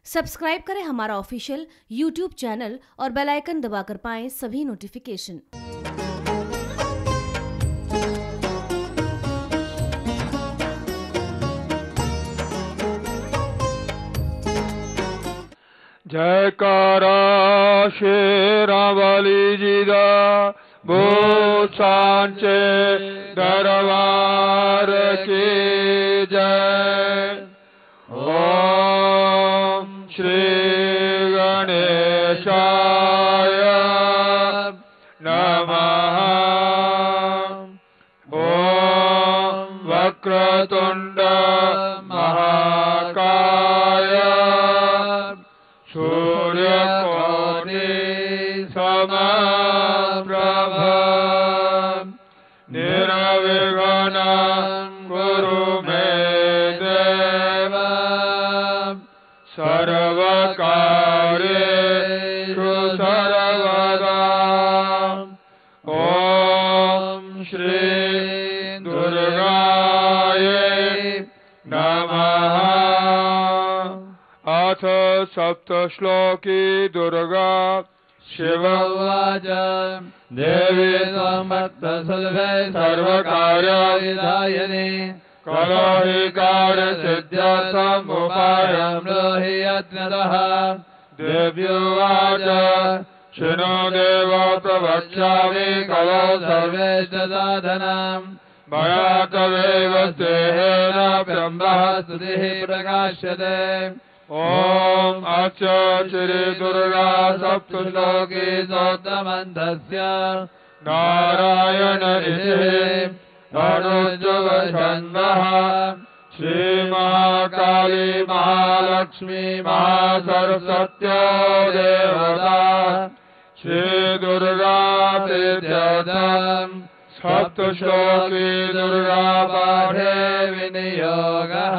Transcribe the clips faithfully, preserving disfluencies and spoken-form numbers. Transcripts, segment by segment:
Subscribe करें हमारा official YouTube channel और बेल आइकन दबाकर पाएं सभी नोटिफिकेशन। जयकारा शेरावाली जी दा बोल सांचे दरबार की जय। ओम श्री गणेशाय नमः। ओम वक्रतुंड महाकाय सूर्यकोटि समप्रभ निर्विघ्नं कुरु मे देव सर्वकार्येषु सर्वदा। ओम श्री दुर्गायै नमः। अथ सप्तश्लोकी दुर्गा शिववाच देवी त्वमत्तसुलभे सर्वकार्यविधायिनी कलौहिकारसिद्ध्यर्थम् उपायं ब्रूहि यत्नतः। देव्युवाच शृणु देव प्रवक्ष्यामि कलौ सर्वेश्च साधनम् मया तवेव स्नेहेन ब्रह्मः स्तुतिः प्रकाश्यते। ओम अच्च श्री दुर्गा सप्तश्लोकी स्तोत्रमन्त्रस्य नारायण इति अनुज्जुवछन्दः। श्रीमहाकाली महालक्ष्मी महासरस्वत्यो देवता श्रीदुर्गा प्रीत्यर्थम् सप्तश्लोकी दुर्गा पाठे विनियोगः।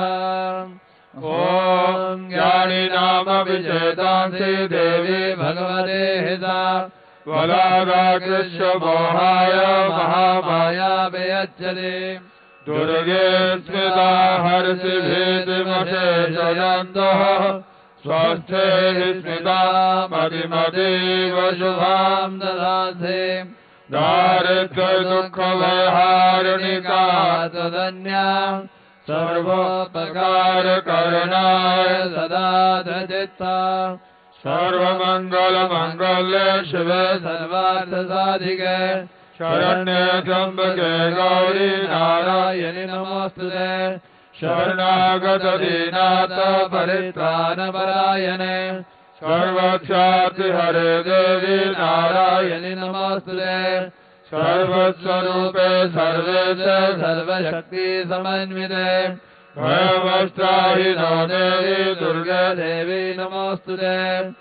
ओम ज्ञानी नाम विचेतांसि देवी भगवते हिता वलादाकृष्य मोहाय महामाया वियच्यते। दुर्गे स्मिता हर्षि भीतिमशेषयन्तः स्वस्थे स्मिता मतिमतीव शुभां ददासि। दारिद्र्य दुःख भयहारिणिका तदन्या सर्वोपकार करणाय सदा धचित्ता। सर्वमंगल मंगल्ये शिवे सर्वार्थ साधिके शरण्ये त्र्यंबके गौरी नारायणि नमोस्तुते। शरणागत दीनाथ परित्राणपरायणे सर्वक्षाति हरे देवी नारायणि नमोस्तुते। सर्वस्वरूपे सर्वेश सर्वशक्ति समन्विते भयवस्त्राहि नो देवी दुर्गे देवी नमोस्तुते।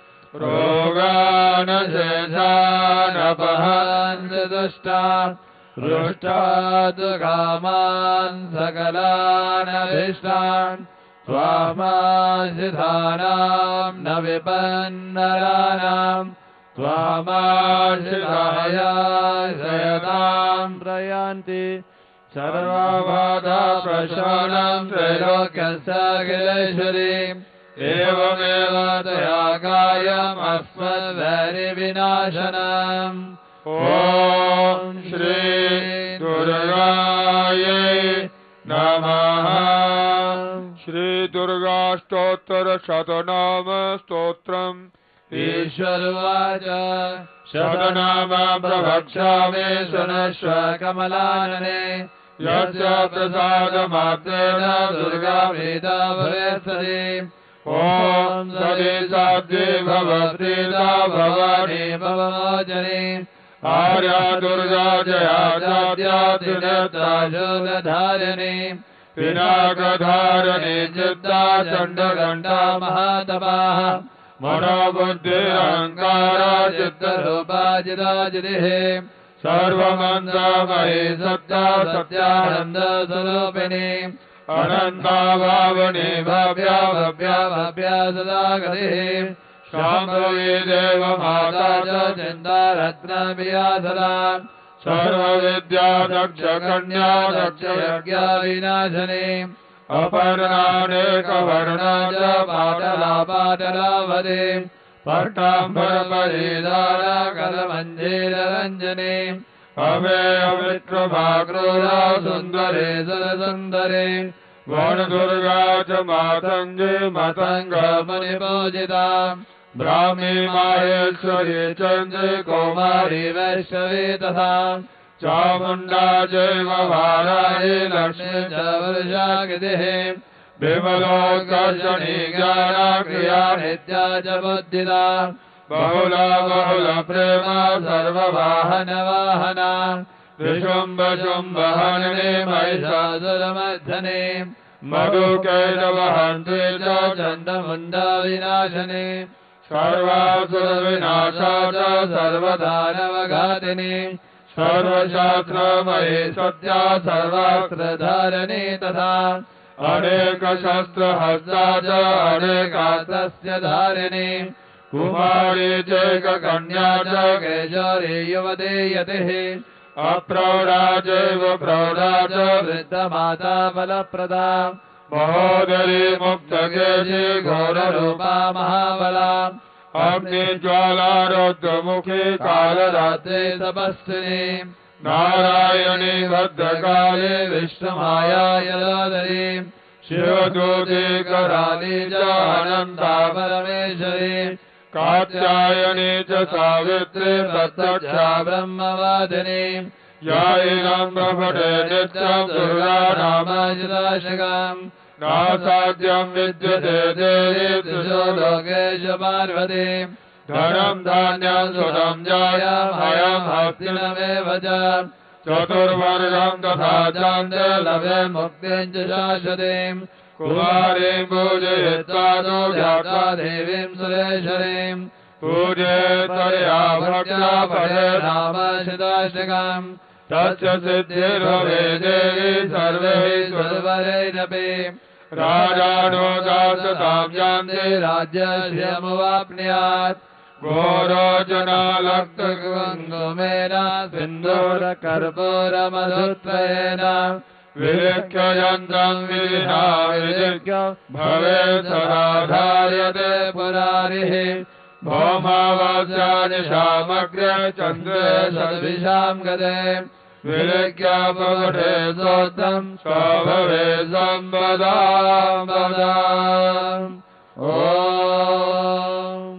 रोगानशेषानपहन्त दुष्टा रुष्टात् कामान् सकलानभीष्टान् त्वामाश्रितानां न विपन्नराणाम् त्वामाश्रिताया शयतां प्रयान्ति। सर्वबाधा प्रशमनं त्रैलोक्यस्य अखिलेश्वरीम् एवमेव तया कायम् अस्मद्वैरिविनाशनम्। ॐ श्री दुर्गायै नमः। श्री दुर्गा स्तोत्र शतनाम स्तोत्रम्। ईश्वरवाच शतनाम प्रवक्ष्यामि शृणुष्व कमलानने। यस्य प्रसादमात्रेण दुर्गा प्रीता भवेत्सति। ॐ सदि साध्वी भवप्रीता भवानी भवमोचनी। आर्या दुर्गा जया जात्यातिनेत्रा शूलधारिणी। पिनाकधारिणी चित्ता चण्डघण्टा महातपाः। मनोबुद्धि अहंकारा चित्तरूपा चिदाचिदिः। सर्वमन्त्रमयी सत्या सत्यानन्द स्वरूपिणी। अनन्ता भावनी भव्या भव्या भव्या सदा गतिः। शाम्भवी देव माता च चिन्तारत्नप्रिया सदा। सर्वविद्या दक्ष कन्या दक्ष यज्ञ विनाशिनी। अपर्णानेकवर्णाज पाटला पाटलावदे पट्टाम्बरपरिधारा करमञ्जीररञ्जने अवेयविक्रमाक्रूरा सुन्दरे सुरसुन्दरे वनदुर्गा च मातङ्गे मतङ्गमणिपूजिता ब्राह्मी माहेश्वरी चन्द्रे कौमारी वैष्णवी तथा चामुण्डा चैव वाराही लक्ष्मी च वृषागितिः विमलोत्कर्षणी ज्ञाना क्रिया नित्या च बुद्धिदा बहुला बहुल प्रेमा सर्ववाहन वाहना विशुम्भ शुम्भ हरिणी महिषासुरमर्दने मधुकैटवहन्त्री च चण्डमुण्डा विनाशने सर्वासुरविनाशा च सर्वदानवघातिनी सर्वशास्त्रमयी सत्या सर्वास्त्रधारिणी तथा अनेकशस्त्रहस्ता च अनेकास्त्रस्य धारिणी कुमारी चैककन्या च केशरी युवती यतिः अप्रौढा चैव प्रौढा च वृद्धमाता बलप्रदा महोदरी मुक्तकेशी घोररूपा महाबला अग्निज्वालारुद्रमुखी कालरात्रि तपस्विनी नारायणी भद्रकाली विष्णुमाया यलोदरी शिवदूती कराली च अनन्ता परमेश्वरी कात्यायनी च सावित्री प्रत्यक्षा ब्रह्मवादिनी यायिनं प्रभटे नित्यं दुर्गा नामाजिदाशकम् नासाद्यं विद्यते देवी त्रिषु लोकेषु पार्वती धनं धान्यं सुतं जायं हयं हस्तिनमेव च चतुर्वर्गं तथा चान्दे लभे मुक्तिं च शाश्वतीं कुमारीं पूजयित्वा तु ध्यात्वा देवीं सुरेश्वरीं पूजयेत्तया भक्त्या पठे नामाशिदाष्टकम् तस्य सिद्धिर्भवे देवी सर्वैः सुरवरैरपि राजानो दासतां यान्ति राज्यश्रियमुवाप्नुयात् घोरोचनालक्तकुङ्कुमेन सिन्दूरकर्पूरमधुत्रयेन विलिख्य यन्त्रं विधिना विलिख्य भवेत् सदा धार्यते पुरारिः भौमावास्यानिशामग्रे चन्द्रे सद्भिषां गते विलिख्य पठे सोत्तं स भवे सम्पदां ओम।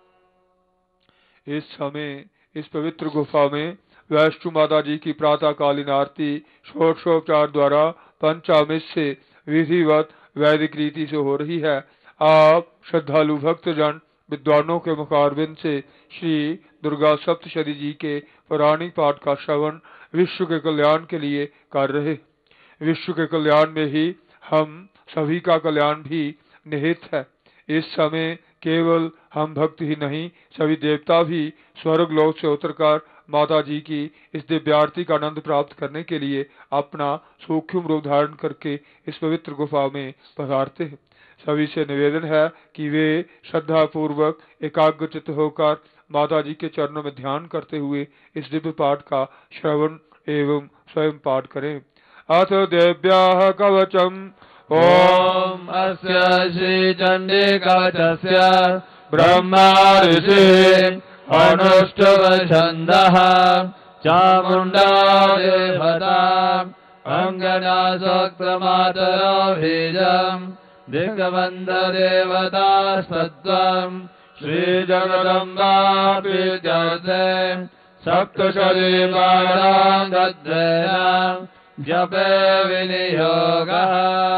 इस समय इस पवित्र गुफा में वैष्णो माता जी की प्रातःकालीन आरती षोडशोपचार द्वारा पंचामृत से विधिवत वैदिक रीति से हो रही है। आप श्रद्धालु भक्तजन विद्वानों के मुखारबिंद से श्री दुर्गा सप्तशती जी के पौराणिक पाठ का श्रवण विश्व के कल्याण के लिए कर रहे। विश्व के कल्याण में ही हम सभी का कल्याण भी निहित है। इस समय केवल हम भक्त ही नहीं, सभी देवता भी स्वर्ग लोक से उतरकर माता जी की इस दिव्य आरती का आनंद प्राप्त करने के लिए अपना सूक्ष्म रूप धारण करके इस पवित्र गुफा में पधारते हैं। सभी से निवेदन है कि वे श्रद्धा पूर्वक एकाग्रचित्त होकर माता जी के चरणों में ध्यान करते हुए इस दिव्य पाठ का श्रवण एवं स्वयं पाठ करें। अथ देव्याः कवचम् ओम अस्य श्री चंडी कवचस्य ब्रह्मा ऋषिः अनुष्टुभ छन्दः चामुण्डा देवता अंगना सोक्तमातरो बीजम् दिग्बन्ध देवता सत्त्वम् श्रीजगदम्बापि जर्ते सप्तशती पाराङ्गद्वयम् जपे विनियोगः।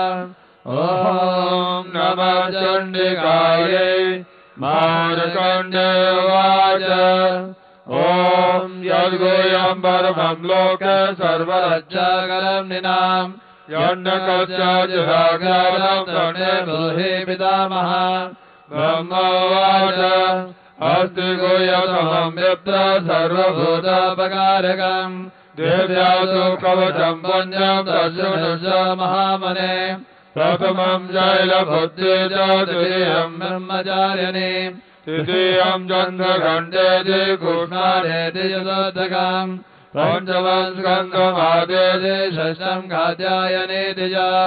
ओम नमः चण्डिकायै मार्कण्डे उवाच ओम यद्गुह्यं परमं लोके सर्वरक्षाकरं निनाम यन्नकस्याजिहागारं तन्मे ब्रूहि पितामहः। ब्रह्मोवाच अस्ति गुह्यतमं विप्र सर्वभूतोपकारकम् देव्यासु कवचं पुण्यं तच्छृणुष्व महामने। प्रथमं शैलपुत्री च द्वितीयं ब्रह्मचारिणी तृतीयं चन्द्रघण्टेति कृष्णानेति चतुर्थकम् पञ्चमं स्कन्दमादेति षष्ठं कात्यायनेति च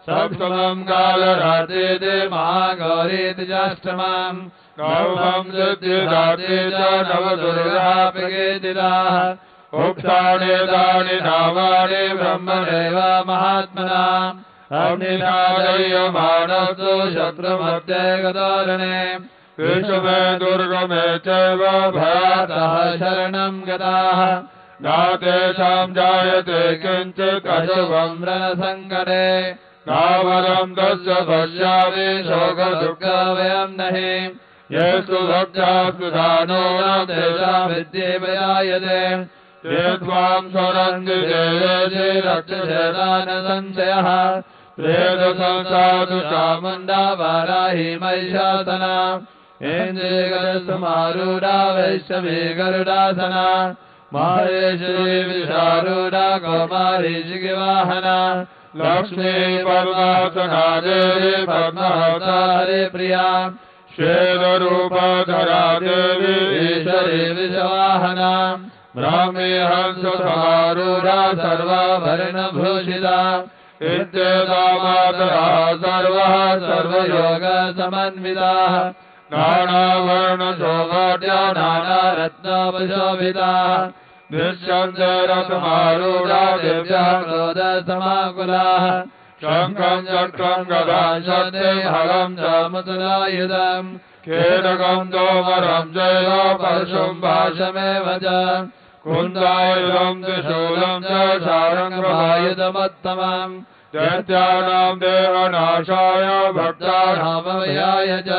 सप्तमम् कालरात्रिति महागौरीति चाष्टमम् नवमम् सिद्धिदात्रि च नवदुर्गाप्रकीर्तिताः उक्तानि तानि नामानि ब्रह्मणेव महात्मना अग्निनादयमानस्तु शत्रुमध्ये गतारणे विषमे दुर्गमे चैव भयातः शरणम् गताः नातेषाम् जायते किञ्चित् अशुभम् रणसङ्कटे नावरम् तस्य पश्यामि शोकदुःखभयम् नहि ये सुभक्तास्तु दानो न तेषामित्येवयायते ये त्वाम् स्वरन्ति देयेति रक्षसेदानसंशयः प्रेतसंसाधु चामुण्डा वाराही महिषासना इन्द्रियगजसमारूढा वैष्णवी गरुडासना माहेश्वरी विशारूढा कौमारी शिखिवाहना लक्ष्मी परमासना देवी पद्महस्ता हरिप्रिया श्वेतरूपधरा देवी ईश्वरी विषवाहना ब्राह्मी हंससमारूढा सर्वाभरणभूषिता इत्येता मातरः सर्वः सर्वयोगसमन्विताः नानावर्णशोभाढ्या नानारत्नोपशोभिताः निश्चन्द्य रथमारूढा दिव्यः क्रोधसमाकुलाः शङ्खम् चक्रम् गदाम् शक्ति हलम् च मुसलायुधम् केतकम् तोमरम् चैव परशुम् भाषमेव च कुन्दायुधम् त्रिशूलम् च शारङ्गमायुधमुत्तमम् दैत्यानाम् देहनाशाय भक्तानामभयाय च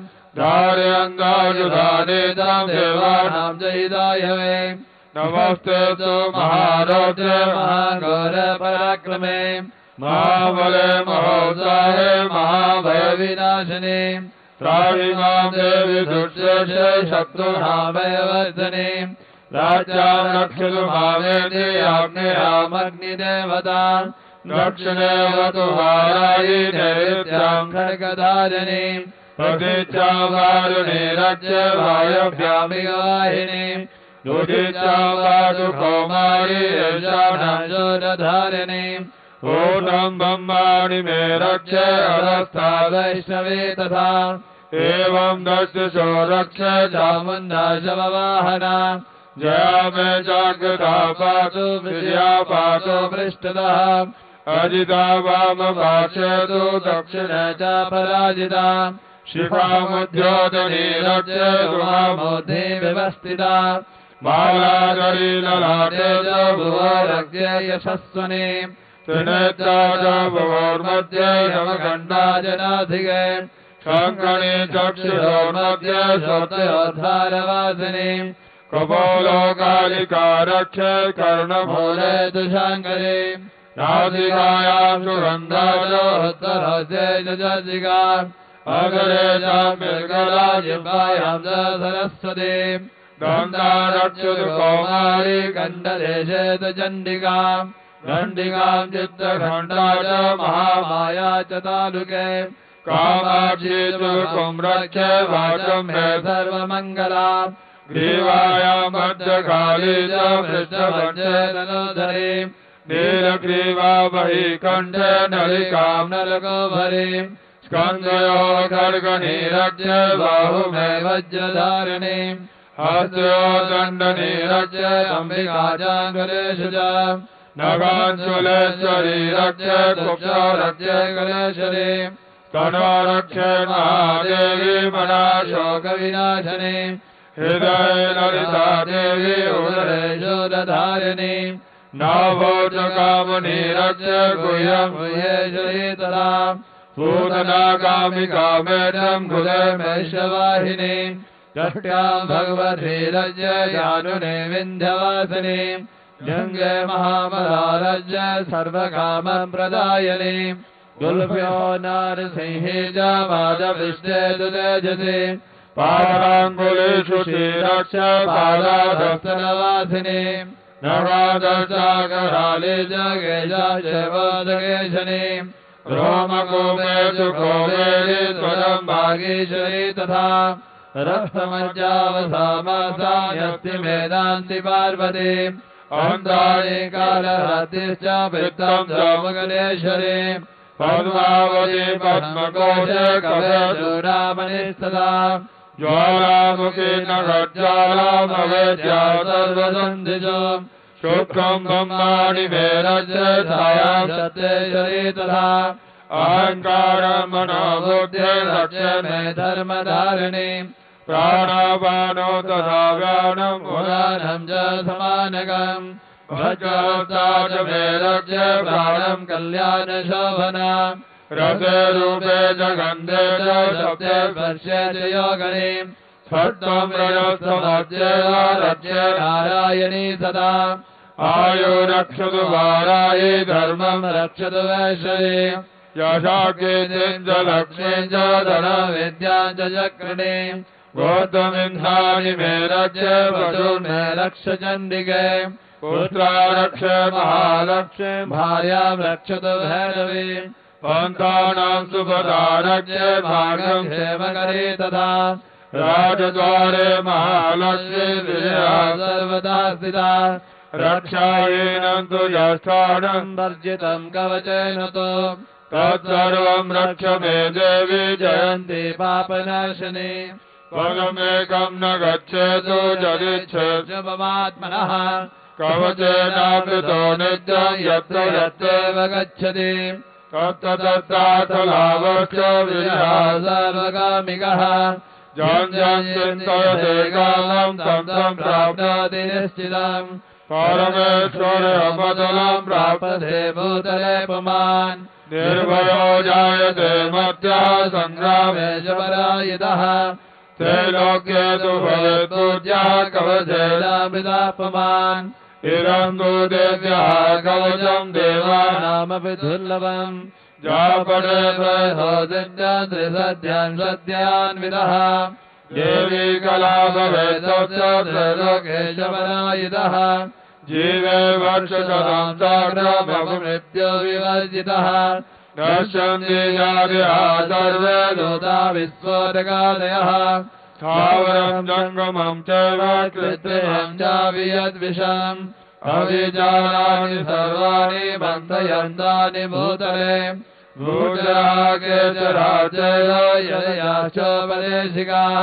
धारयन्तायुधानेताम् देवानाम् च हिताय मे नमस्ते तु महारौद्रे महाघोरपराक्रमे महाबले महोत्साहे महाभयविनाशिने त्राहिमाम् देवि दुर्शेषे शत्रुनाभयवर्धने राज्याम् रक्षतु मामेति आग्नेयामग्निदेवता दक्षिणेवतु वारायि नैऋत्याम् खड्गधारिणि प्रतीच्यावारुणि रज्य वायव्यामिवाहिनि दुदिच्यावातु कौमारी यशानाम् शूरधारिणि ऊर्ध्वम् ब्रह्माणि मे रक्ष्य अधस्था वैष्णवे तथा एवम् दस्युषो रक्ष्य चामुण्डा शववाहना जया मे जागृता पातु विजया पातु पृष्ठतः अजिता वामपार्श्वे दक्षिणे च पराजिता शिखामुद्योतनी रक्ष्य गुहामोद्धे व्यवस्थिता बालाधरी ललाटे च भुवरक्ष्य यशस्वने त्रिनेत्रा च भुवोर्मध्ये यमखण्डा जनाधिके शङ्खणे चक्षुषोर्मध्ये श्रोतयोद्धारवासिनी कपोलो कालिका रक्ष्य कर्णमूले तुषाङ्करे नासिकायाम् सुगन्धा च हस्तरसे जजिका अगरे च पिङ्गला जिह्वायाम् च सरस्वती दन्ता रक्षतु कौमारी कण्ठदेशे तु चण्डिका दण्डिकाम् चित्तखण्डा च महामाया च तालुके कामाक्षी तु कुम्रक्ष्य वाचम् मे सर्वमङ्गला ग्रीवायाम् मध्यकाली च पृष्ठभञ्जे नलोदरी नीलग्रीवा बहि कण्ठे नलिकाम् नलकोभरी स्कन्धयोः खड्गनीरज्य बाहुमे वज्रधारिणी हस्तयो दण्डनीरज्य अम्बिका चाङ्गुलेषु च नगाञ्चुलेश्वरी रज्य कुक्षरज्य गलेश्वरी तनोरक्षे महादेवी मनाशोकविनाशनी हृदये ललिता देवी उदरे शूलधारिणी नाभोजकामनी रज्य गुह्यम् गुह्येश्वरी तदा पूतना कामिका मेढम् गुले मेषवाहिनी दष्ट्याम् भगवती रज्य यानुने विन्ध्यवासिनी जङ्गे महाबलारज्य सर्वकामप्रदायिनी गुल्फ्यो नारसिंहे च माधविष्टे तु तेजसे पादाङ्गुलेषु श्रीरक्ष पादाधस्तनवासिनी नगादशाकराले च गेशाशवादकेशनी रोमकोमेषु कोमेरि त्वरम् भागीश्वरी तथा रक्तमज्जावसामासायस्ति मेदान्ति पार्वती अन्तानि कालरात्रिश्च वृत्तम् सोमगलेश्वरी पद्मावती पद्मकोशे कवचूडामणिस्तदा ज्वालामुखी नखज्वालामवेद्या सर्वसन्धिषु शुक्रं ब्रह्माणि मे रज्य छायां सत्येश्वरी तथा अहङ्कारं मनोबुद्धे रक्ष्य मे धर्मधारिणी प्राणापानो तथा व्यानं उदानं च समानकम् भजता च मे रक्ष्य प्राणं कल्याणशोभना रसे रूपे च गन्धे च शब्दे स्पर्शे च योगने सत्त्वं रजस्तमस्य रक्ष्य नारायणी सदा आयु रक्षतु वाराये धर्मं रक्षतु वैश्वये यशाकेन्द्रं च लक्ष्मीं च धनविद्यां च चक्रिणे गौतमिन्धानि मे रक्ष्य पशून् मे रक्ष चण्डिके पुत्रा रक्ष महालक्ष्मी भार्यां रक्षतु भैरवी पन्थानां सुभदा रक्ष्य भागं क्षेमकरे तथा राजद्वारे महालक्ष्मी विजया सर्वदा स्थिता रक्षायेनं तु यष्ठानं वर्जितं कवचेन तु तत्सर्वं रक्ष मे देवी जयन्ती पापनाशिनी पदमेकं न गच्छेतु यदिच्छेत्मात्मनः कवचेनावृतो नित्यं यत्र यत्रैव गच्छति तत्र तत्राथ लाभश्च विजयः सर्वकामिकः जं जं चिन्तयते कामं तं तं प्राप्नोति निश्चितम् परमेश्वरमतुलं प्राप्यते भूतले पुमान् निर्भयो जायते मर्त्यः सङ्ग्रामे च पराजितः त्रैलोक्ये तु भवेत् पूज्यः कवचेनामृतः पुमान् इदं तु देव्यः कवचं देवानामपि दुर्लभम् जापटे त्रयोदशान् त्रिसद्यान् सद्यान्वितः देवी कला भवेत् तस्य त्रैलोके च पराजितः जीवे वर्षशतं साग्रमृत्यो विवर्जितः नश्यन्ति जातिः सर्वे दूता विस्फोटकादयः स्थावरं जङ्गमं चैव कृत्रिमं चाभियद्विषम् अभिजानानि सर्वाणि बन्धयन्तानि भूतले भूतरागे च राज्यय ययाश्च पदेशिकाः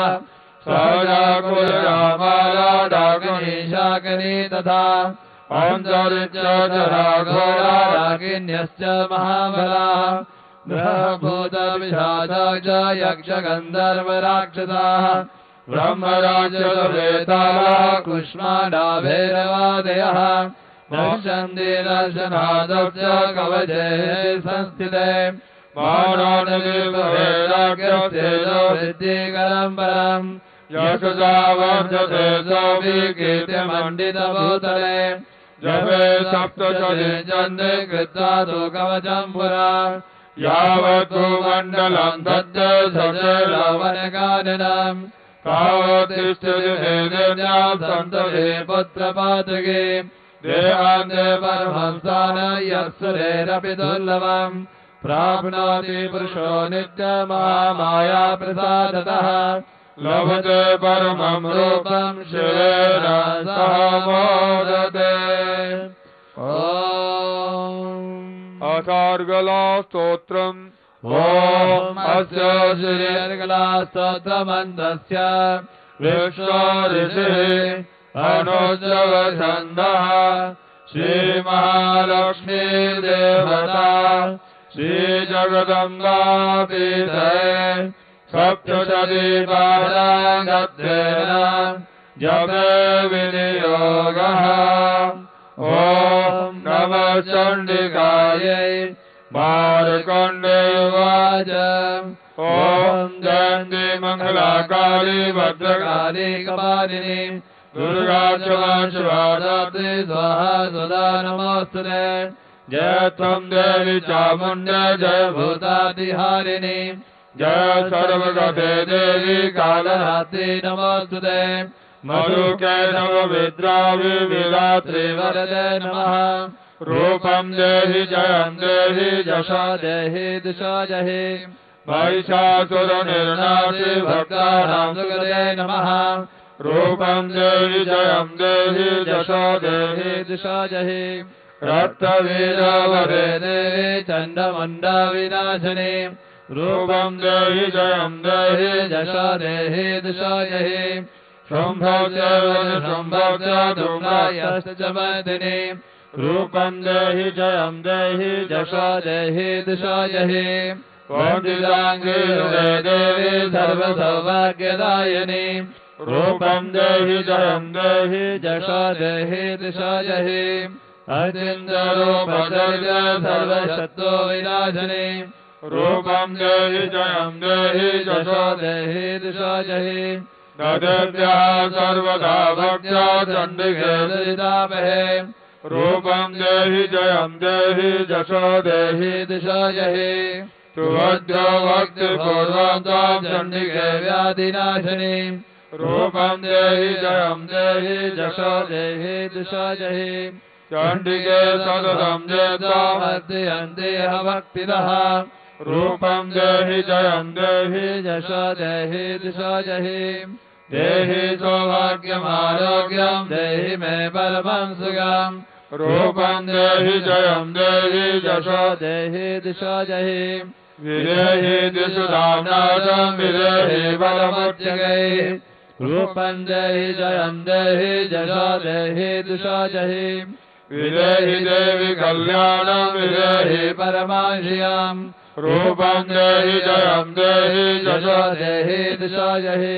सहजाकुलरामाला डाकिनी शाकिनी तथा अन्तरिक्ष च राघोरा डाकिन्यश्च महाबलाः ब्रह्मभूतविषादा च यक्षगन्धर्वराक्षसाः ब्रह्मराजवेतालाः कुष्माण्डा भैरवादयः नश्यन्ति दर्शनादस्य कवचे संस्थिते मानवनिर्भवेदाग्रस्तेजो वृद्धिकरं परम् यशसा वर्धते सोऽपि कीर्तिमण्डितभूतले जपे सप्तशती चन्द्रे कृत्वा तु कवचं पुरा यावत्तु मण्डलं दद्य सचेलवनकाननम् तावत्तिष्ठति देव्यां सन्तते पुत्रपातके देवान्ते परमंस्थान यस्सुरेरपि दुर्लभम् प्राप्नोति पुरुषो नित्यमहामाया प्रसादतः लभते परमं रूपं शिवेन सह मोदते। अथार्गलास्तोत्रम् ॐ अस्य श्रीर्गलास्तोत्रमन्तस्य विष्णो ऋषिः अनुजवछन्दः श्रीमहालक्ष्मी देवता श्रीजगदम्बापीठे सप्तशतीपादाङ्गत्वेन जपे विनियोगः। ॐ नमः चण्डिकायै मार्कण्डे उवाच ॐ जयन्ती मङ्गलाकाली भद्रकाली कपालिनी दुर्गा च शिवादात्री स्वाहा सुधा नमोऽस्तुते। जय त्वं देवी चामुण्डा जय भूतादिहारिणी जय सर्वगते देवी कालरात्रि नमोऽस्तुते। मरुके नवविद्रावि विरात्रि वरदे नमः। रूपं देहि जयं देहि यशो देहि दिशो जहि महिषासुरनिर्नाशि भक्तानां सुकृते नमः। रूपं देहि जयं देहि यशो देहि दिशो जहि रक्तवीरवरे देवी चण्डमुण्डविनाशिनी रूपं देहि जयं देहि जशो देहि दिशो जहि शम्भव्य शम्भव्य धूम्रायश्च च मर्दिनी रूपं देहि जयं देहि जशो देहि दिशो जहि वन्दिताङ्गे देवी सर्वसौभाग्यदायिनी रूपं देहि जयं देहि जशो देहि दिशो जहि अचिन्त्यरूपचर्य सर्वशत्रुविनाशिनी रूपं देहि जयं देहि जशो देहि दिशो जहि नदेभ्यः सर्वदा भक्त्या चण्डिके दरितापहे रूपं देहि जयं देहि जशो देहि दिशो जहि तुभ्यो भक्तिपूर्वं त्वां चण्डिके व्याधिनाशिनी रूपं देहि जयं देहि जशो देहि दिशो जहि चण्डिके सततं जेत्वामर्दयन्ति भक्तिदः रूपं देहि जयं देहि जशो देहि दिशो जहि देहि सौभाग्यमारोग्यं देहि मे परमं सुखं रूपं देहि जयं देहि जशो देहि दिशो जहि विदेहि दिशु दाम्नादं विदेहि बलमुच्यकै रूपं देहि जयं देहि जशो देहि दिशो जहि विदेहि देवि कल्याणं विदेहि परमाश्रियम् रूपं देहि जयं देहि जशो देहि दिशो जहि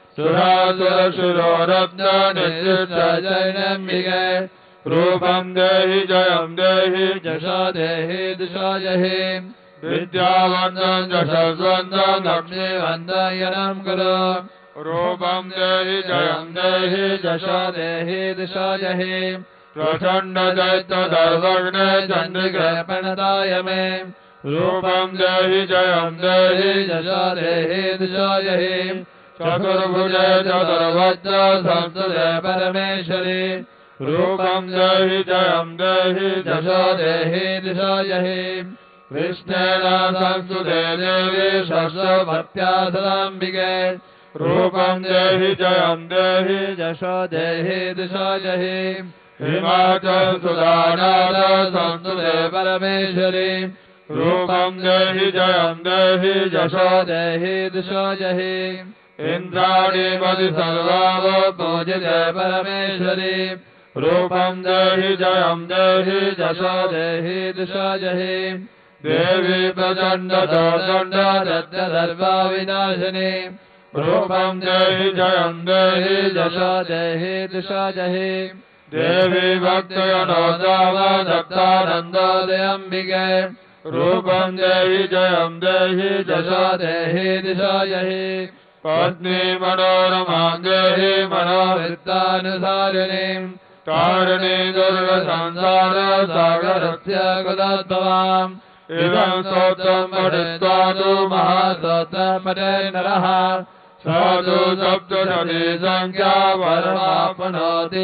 सुरासुरशिरोरत्न निश्चितजैनम्बिके रूपं देहि जयं देहि जशो देहि दिशो जहि विद्यावन्दं यशस्वन्दं लक्ष्मीवन्दयनं कुरु रूपं देहि जयं देहि जशो देहि दिशो जहि प्रचण्ड दैत्य दर्वग्ने चण्डिके प्रणताय मे रूपं देहि जयं देहि जशो देहि दिशो जहि चतुर्भुजे चतुर्भुज संस्तुते परमेश्वरी रूपं देहि जयं देहि जशो देहि दिशो जहि कृष्णेन संस्तुते देवी षष्ठभक्त्या सदाम्बिके रूपं देहि जयं देहि जशो देहि दिशो जहि हिमाचल सुधानाद संस्तुते परमेश्वरी रूपं देहि जयं देहि जशो देहि दिशो जहि इन्द्राणीपति सर्वाव पूजिते परमेश्वरी रूपं देहि जयं देहि जशो देहि दिशो जहि देवी प्रचण्ड चोदण्ड दत्तधर्वा विनाशिनी रूपं देहि जयं देहि जशो देहि दिशो जहि देवी भक्तगणोत्तम दत्तानन्दोदयम्बिके रूपं देहि जयं देहि जशो देहि दिशो जहि पत्नी मनोरमां देहि मनोवृत्तानुसारिणीं तारिणी दुर्गसंसार सागरस्य कुलोद्भवाम् इदं स्तोत्रं पठित्वा तु महास्तोत्रं पठे नरः साधु सप्तशती संख्या परमाप्नोति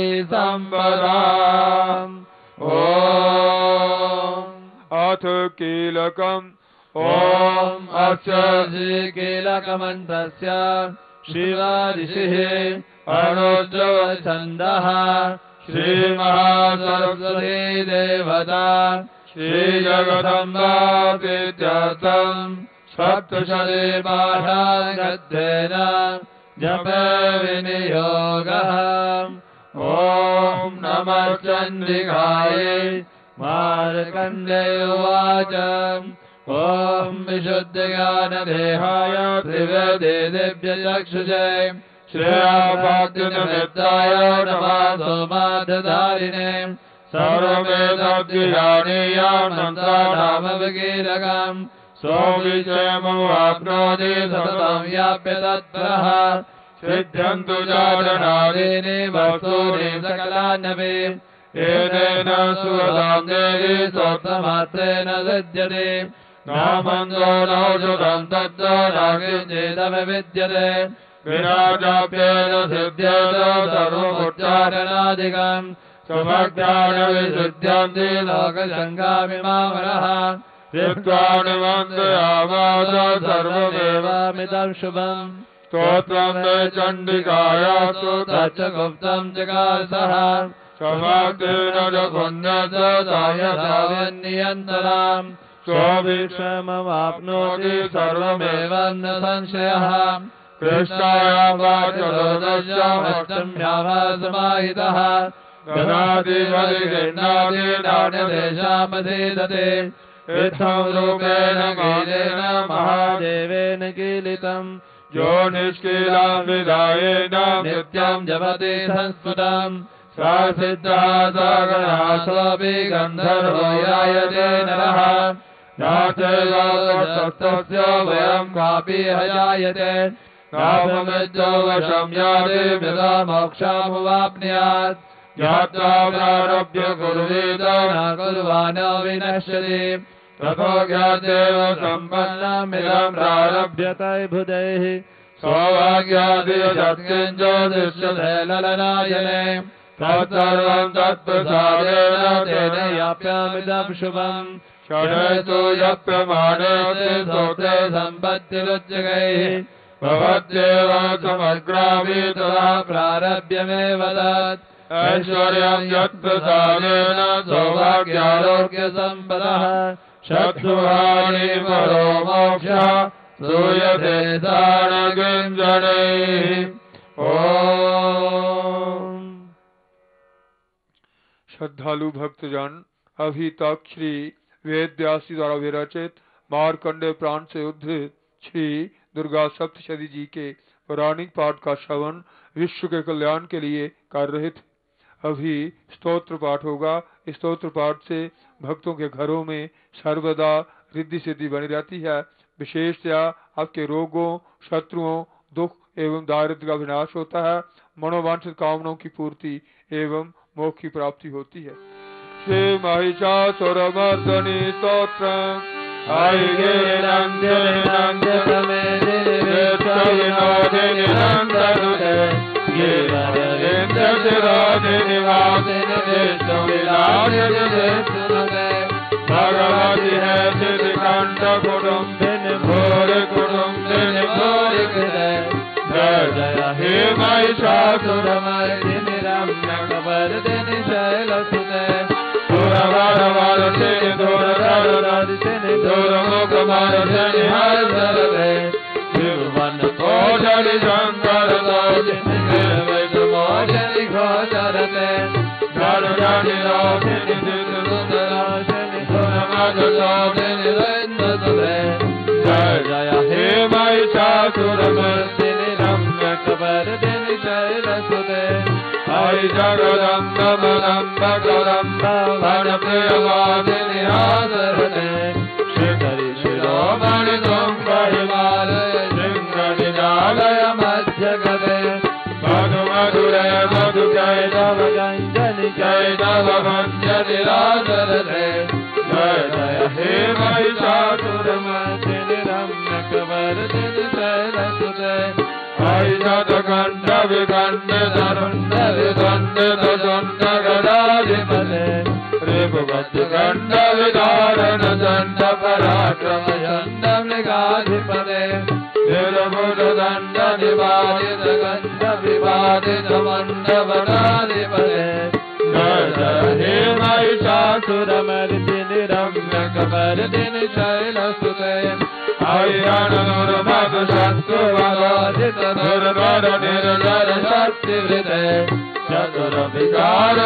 सम्पदाम् ॐ अथ कीलकम् ॐ अस्य श्रीकीलकमन्त्रस्य शिवाऋषिः अणोज्जवछन्दः श्रीमहासरस्वती देवता श्रीजगदम्बाप्रीत्यर्थम् सप्तशती पाठागद्धेन जपे विनियोगः ॐ नमः चण्डिकायै मार्कण्डेय उवाच ॐ विशुद्धज्ञानदेहाय त्रिवेदे दिव्यचक्षुषे श्रेयाभाग्यनिमित्ताय नमः सोमाधधारिणे सर्ववेदज्ञानीयां मन्त्राणामवकीलकम् सोऽविषयमवाप्नोति सततं व्याप्य तत्परः सिद्ध्यन्तु चारणादीनि वस्तूनि सकलान्यपि येनेन सुवदां देवी सोक्तमात्रेण सिद्ध्यति नामन्दो नौषधं तत्र न किञ्चिदपि विद्यते विराजाप्येन सिद्ध्येत सर्वमुच्चारणादिकम् स्वभक्त्यानविशुद्ध्यन्ति लोकशङ्कामिमामरः विद्वानिमन्त्रयामास सर्वमेवामिदं शुभम् स्तोत्रं मे चण्डिकायास्तु तच्च गुप्तं जगासः समाक्तेन च पुण्यदाय साविन्यन्तराम् स्वभिक्षमवाप्नोति सर्वमेव न संशयः कृष्णायां वाचलोदश्यामष्टम्यावासमाहितः गणादिपरिगृह्णादिनान्यदेशामधीदते इत्थं रूपेण कीलेन महादेवेन कीलितम् यो निष्कीलां विधायेन नित्यं जपति संस्कृतम् सा सिद्धः सागरासोऽपि गन्धर्वो यायते नरः नाचैवास्तस्य वयं कापि हयायते नाममिद्यो वशं यादे यदा मोक्षामुवाप्नुयात् ज्ञात्वा प्रारभ्य कुर्वीत न कुर्वाणो विनश्यति ततो ज्ञातेव सम्पन्नमिदं प्रारभ्यते बुधैः सौभाग्यादिशत्किञ्च दृश्यते ललनायने तत्सर्वं तत्प्रसादेन तेन याप्यामिदं शुभम् षडेषु यप्यमानेते सोते सम्पत्तिरुच्यकैः भवत्येव समग्रामि तदा प्रारभ्यमेव तत् ऐश्वर्यं यत्प्रसादेन सौभाग्यारोग्यसम्पदः शत्रुहानि परो मोक्षः सूयते दानगुञ्जनैः। ओम। श्रद्धालु भक्तजन, अभी तक श्री वेद व्यास जी द्वारा विरचित मार्कंडेय पुराण से उद्धृत श्री दुर्गा सप्तशती जी के पौराणिक पाठ का श्रवण विश्व के कल्याण के लिए कर रहे थे। अभी स्तोत्र पाठ होगा। इस स्तोत्र पाठ से भक्तों के घरों में सर्वदा रिद्धि सिद्धि बनी रहती है। विशेषतया आपके रोगों, शत्रुओं, दुख एवं दारिद्र्य का विनाश होता है। मनोवांछित कामनाओं की पूर्ति एवं मोक्ष की प्राप्ति होती है। श्री महिषासुरमर्दनी स्तोत्र भगवती है सिद्धिकंठ कुटुंबिन भोर कुटुंबिन भोर जय जय हे महिषासुरमर्दिनि रम्यकवर्दिनि शैलसुते सुरवरवर्षिणि दुरधरदर्शिनि दुर्मुखमर्दिनि हर्षरते त्रिभुवनकोशरि शङ्करदोषिनि निर्विघ्नमोचनि घोषरते गरुडनिरोधिनि दिग्सुन्दराशिनि गुणमधुशोभिनि रैन्दसुते जय जय हे महिषासुरमर्दिनि रम्यकवर्दिनि शैलसुते हरि जगदम्ब मदम्ब कदम्ब वनप्रियवादिनि आदरते श्रीकरि शिरोमणि तुम्ब हिमालय शृङ्गनिजालय मध्यगते मधु मधुरे मधु कैतव गञ्जनि कैतव भञ्जनि राजरते जय जय हे महिषासुरमर्दिनि रम्यकवर्दिनि शैलसुते ऐषधकण्ठ विखण्डित रुण्ड विखण्डित चण्ड गदाधिपते रिपुगतकण्ठ विदारण चण्ड पराक्रम चण्ड मृगाधिपते निर्भुजदण्ड निवारित गण्ड विवादित मण्डपदाधिपते जय जय हे महिषासुरमर्दिनि रम्यकवर्दिनि शैलसुते अय्याननुर्मद शत्रुवरोधित दुर्धर निर्जर शक्तिवृते चतुरविकार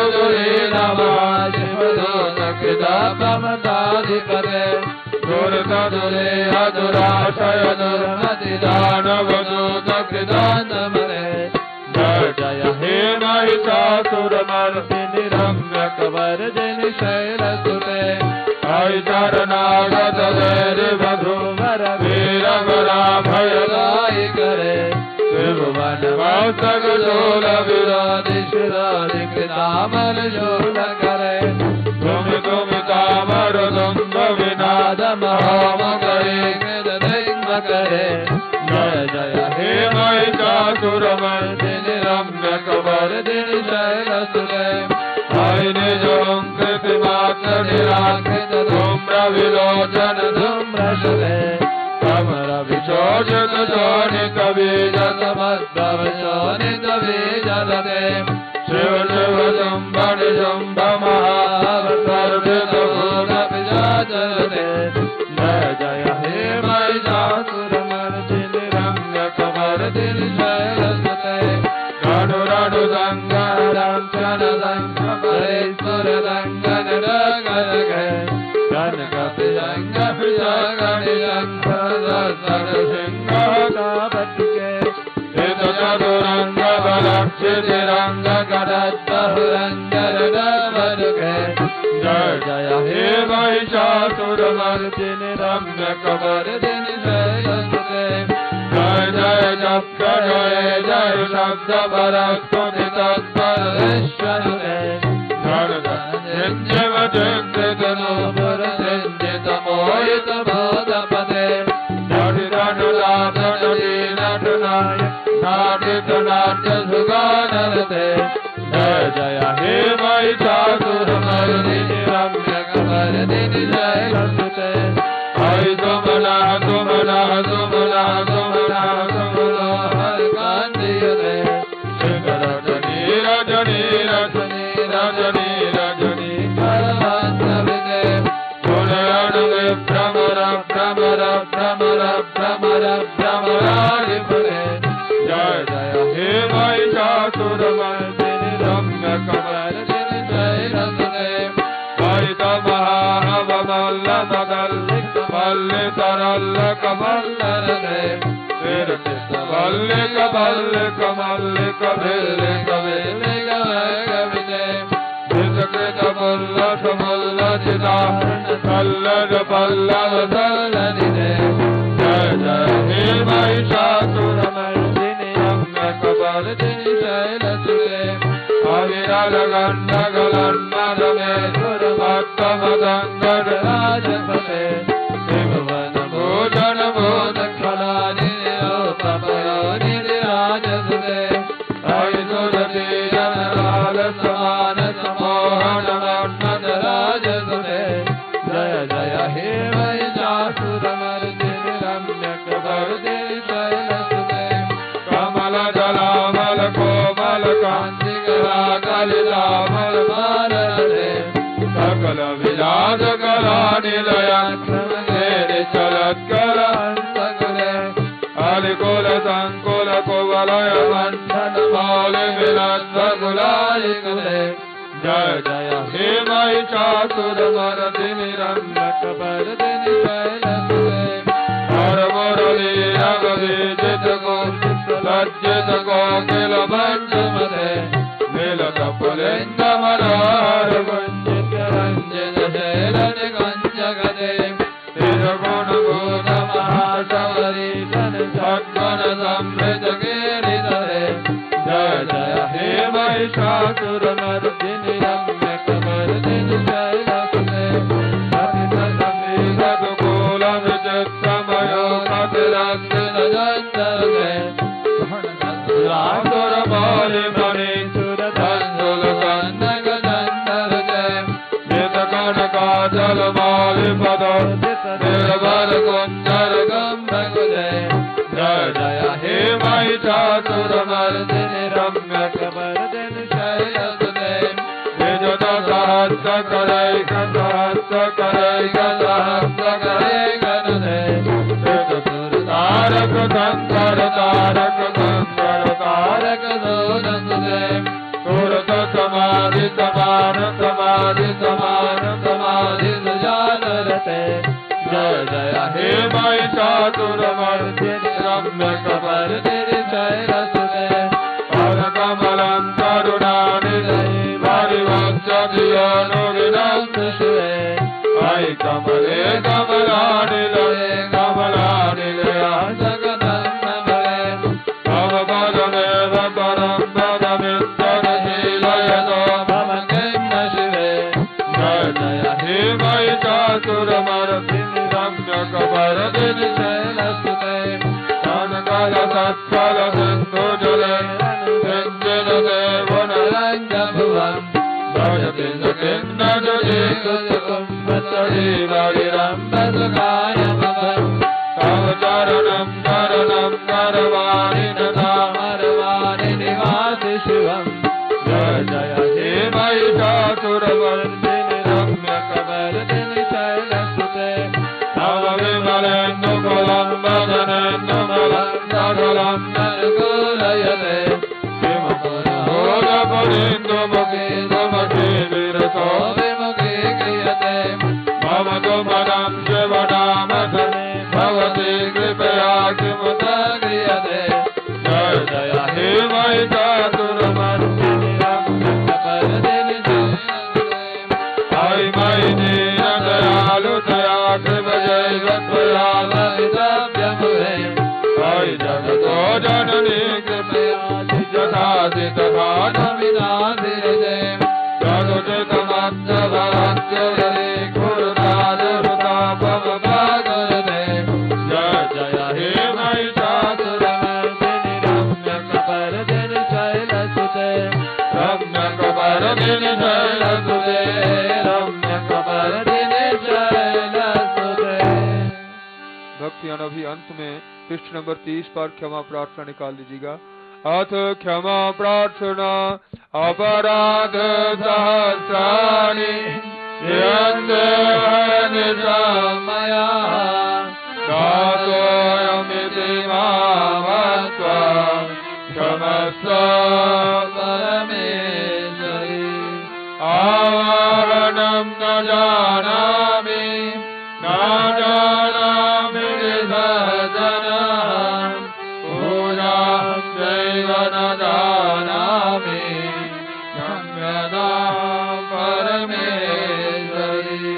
दुरीनवाजिपदोदकृतापमदाधिपते दुर्गदुरेह दुराशय दुर्मति दानवदूतकृतान्तमते जय जय हे महिषासुरमर्दिनि रम्यकवर्दिनि शैलसुते ऐचरनागत वैरिवधूवर वीरवरा भयदायि करे त्रिभुवन मस्तक शूल विरोधि शिरोधि कृतामल शूल करे तुम तुम तामर तुंग विनाद महोम करे कृतधिग्म करे जय जय हे महिषासुरमर्दिनि रम्यकवर्दिनि शैलसुते निजों कृतिमात्र निराकृत धूम्र विलोचन धूम्रशते कमर विशोषित शोणिक बीजत मस्तव शोणित बीजते शिव शिव शुंभनि सर्वभूतपिशाचरते जय जय हे महिषासुरमर्दिनि रम्यकपर्दिनि शैलसुते रणु रणु दङ्गरं क्षणदङ्गपरेश्वरदङ्गनरगरगे कनकपिशङ्गपिशगणियङ्गरसिंहकापट्टिके चतुरङ्गबलक्षितिरङ्गगरद्बहुरङ्गरडवर्गे जय जय हे महिषासुरमर्दिनि रम्यकपर्दिनि शैलसुते जय जय जप जय जय शब्द परस्तुति तत्परेश्वरते धर्मजन्यव जन्यतनो पुरसिन्धितमोहित बोधपते नटिनटुलाटनटीनटनाय नाटितनाट्यसुगानरते जय जय हे महिषासुरमर्दिनि रम्यकपर्दिनि शैलसुते हरि तुमना तुमना तुमना तुमना तुमना हर कांतियते शिखरजनी रजनी रजनी रजनी रजनी परमात्मविदे गुणरणवे भ्रमर भ्रमर भ्रमर भ्रमर भ्रमराधिपते जय जय हे महिषासुरमर्दिनि रम्यकपर्दिनि शैलसुते हरितमहावमल्लमदल्लिक मल्लितरल्लक मल्लरते विरचित मल्लिक मल्लिक मल्लिक भिल्लिक भिल्लिक कविते विसकृत मुल्लस मुल्लसिताहरण पल्लव पल्लव सल्लनिते जय जय हे महिषासुरमर्दिनि रम्यकपर्दिनि शैलसुते हरिरलगण्डगलन्मदमेश्वर भक्तमदङ्गराजपते त्रिभुवन भोजन भोजफलानिरोपपयोनिराजसुते हरिसुरतीजनलाल समान समोहनमन्मदराजसुते जय जय हे महिषासुरमर्दिनि रम्यकपर्दिनि शैलसुते कमलदलामल कोमल कान्ति कलितामल मानरते सकल विलास कलानिलयक्षमेरि चलत्कर हंसकुले हरिकुल संकुल कुवलय मंथन मौलि मिलन्धकुलायिकुले जय जय हे महिषासुरमर्दिनि रम्यकपर्दिनि शैलसुते हर मुरली रघुवीजित कुंजित लज्जित कोकिल पंचमते नीलक पुलिंद मनोहर कुंजित रंजित शैलन कंचगते तिरुगुण भूत महाशबरीशन सद्गुण समृत कीर्तिते जय जय हे महिषासुरमर्दिनि रम्यकपर्दिनि शैलसुते सतित समीत कुल विचित्रमयो कपिरंजित जंतरते रासुरमौलि मणिसुर धंसुल कन्नक जंतरते नित कनकाचल मौलि पदो निर्भर कुंजर गंभकुले जय जय हे महिषासुरमर्दिनि रम्यकपर्दिनि शैलसुते निजत सहस्र करैक सहस्र करैक सहस्र करैक नुते तारक शंकर तारक शंकर तारक सोनसुते सुरत समाधि समान समाधि समान समाधि सुजानरते जय जय हे महिषासुरमर्दिनि रम्यकपर्दिनि शैलसुते पदकमलं करुणानिधि परिवक्षधियोनुगिनं शिवे अयि कमले कमलानिलये कमलानिलया जगदं नमरे तव पदमेव परं पदमित्तरशीलयतो मम किं शिवे जय जय हे महिषासुरमर्दिनि रम्यकपर्दिनि शैलसुते कनकल सत्फल सिन्धुजले सिञ्चिनुते पुनरञ्जभुवम् भजति न किन्न जुजीकुम्भतरीवरिरम्भसुखायमवम् तव चरणं चरणं करवाणि नतामरवाणि निवासि शिवम् जय जय हे महिषा मुनिन्दुमुखे सुमुखे विरतो विमुखे क्रियते मम तु मनं शिवनामधने भवति कृपया किमुत क्रियते जय जय हे मयि चातुर्वर्ण्यनि परदिनि हरि मयि दीन दयालु दया कृप जय सत्वया ललिताभ्यमुहे हरि जगतो जननी कृपया यथासि तथा विनाशिरे जगुचितमद्भवद्गरे गुरुदारुता भवभागरे जय जय हे मयि चातुर्वर्ण्यनि परदिनि शैलसुते रम्यक परदिनि शैलसुते रम्यक परदिनि शैलसुते। भक्ति अभी अंत में पृष्ठ नंबर तीस पर क्षमा प्रार्थना निकाल लीजिएगा। अथ क्षमा प्रार्थना अपराध सहस्राणि मया दातोऽयमिति मामत्वा क्षमस्व परमेश्वरी आवरणं न जानामि न जानामि सहजनः पूजां चैव न जानामि क्षम्यतां परमेश्वरी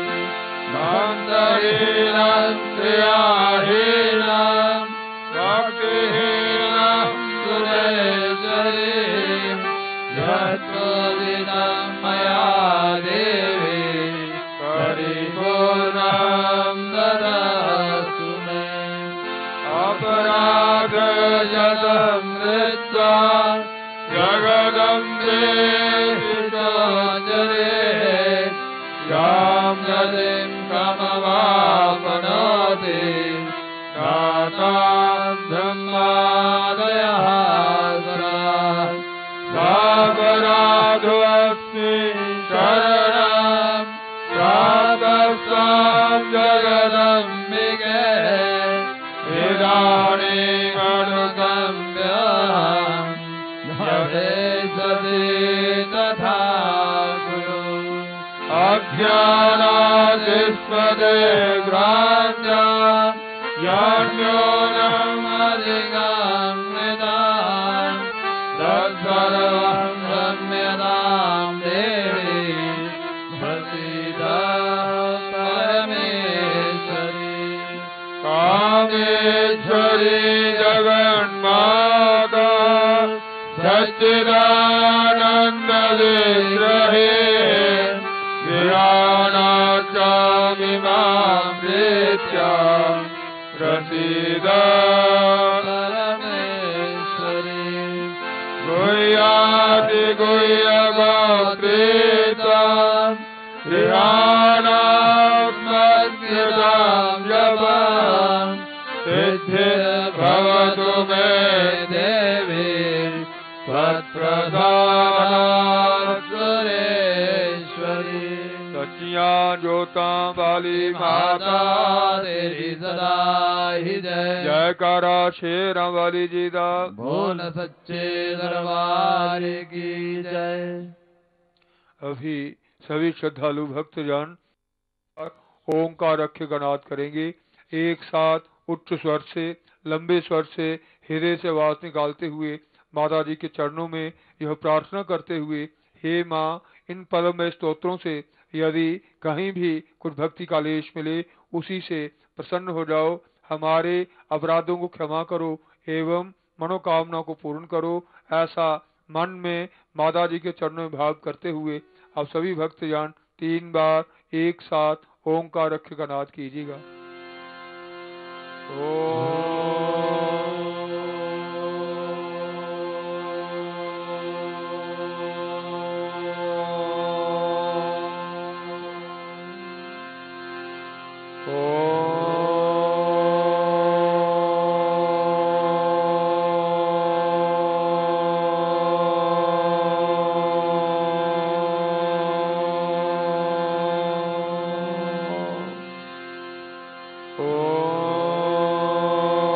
मन्दहीनं क्रियाहीनं भक्तिहीनं सुरेश्वरी यत्त्वदिनं मया देवी परिपूर्णं ददातु मे अपराधजतं कृत्वा जगदम्बे जरे यां गतिं कमवापनोति नातां ब्रह्मादयः सापराधोऽस्मि शरणं प्रापस्त्वां जगदम्बिके इदानीमनुगम्यहं यथेच्छसि तथा कुरु अज्ञानादिस्मदे भ्रान्त्या यान्योनमधिगम्यतां तत्सर्वं रम्यतां देवी प्रसीद परमेश्वरी कामेश्वरी जगन्माता सच्चिदानन्दविग्रहे विहानाचामिमां प्रीत्या प्रसीद परमेश्वरी गुह्याति गुह्यगोप्रीता विहानात्मज्ञतां जपां सिद्धिर्भवतु मे देवी त्वत्प्रसादात्मरेश्वरी सचिया ज्योता बाली माता तेरी सदा ही जय जयकारा शेर वाली जी दा भुवन सच्चे दरबार की जय। अभी सभी श्रद्धालु भक्तजन ओंकार अक्षय गणात करेंगे। एक साथ उच्च स्वर से लंबे स्वर से हृदय से आवाज निकालते हुए माता जी के चरणों में यह प्रार्थना करते हुए, हे माँ, इन पदमय स्तोत्रों से यदि कहीं भी कुछ भक्ति का लेश मिले उसी से प्रसन्न हो जाओ। हमारे अपराधों को क्षमा करो एवं मनोकामना को पूर्ण करो। ऐसा मन में माता जी के चरणों में भाव करते हुए आप सभी भक्तजन तीन बार एक साथ ओंकार अक्षर का नाद कीजिएगा। ओ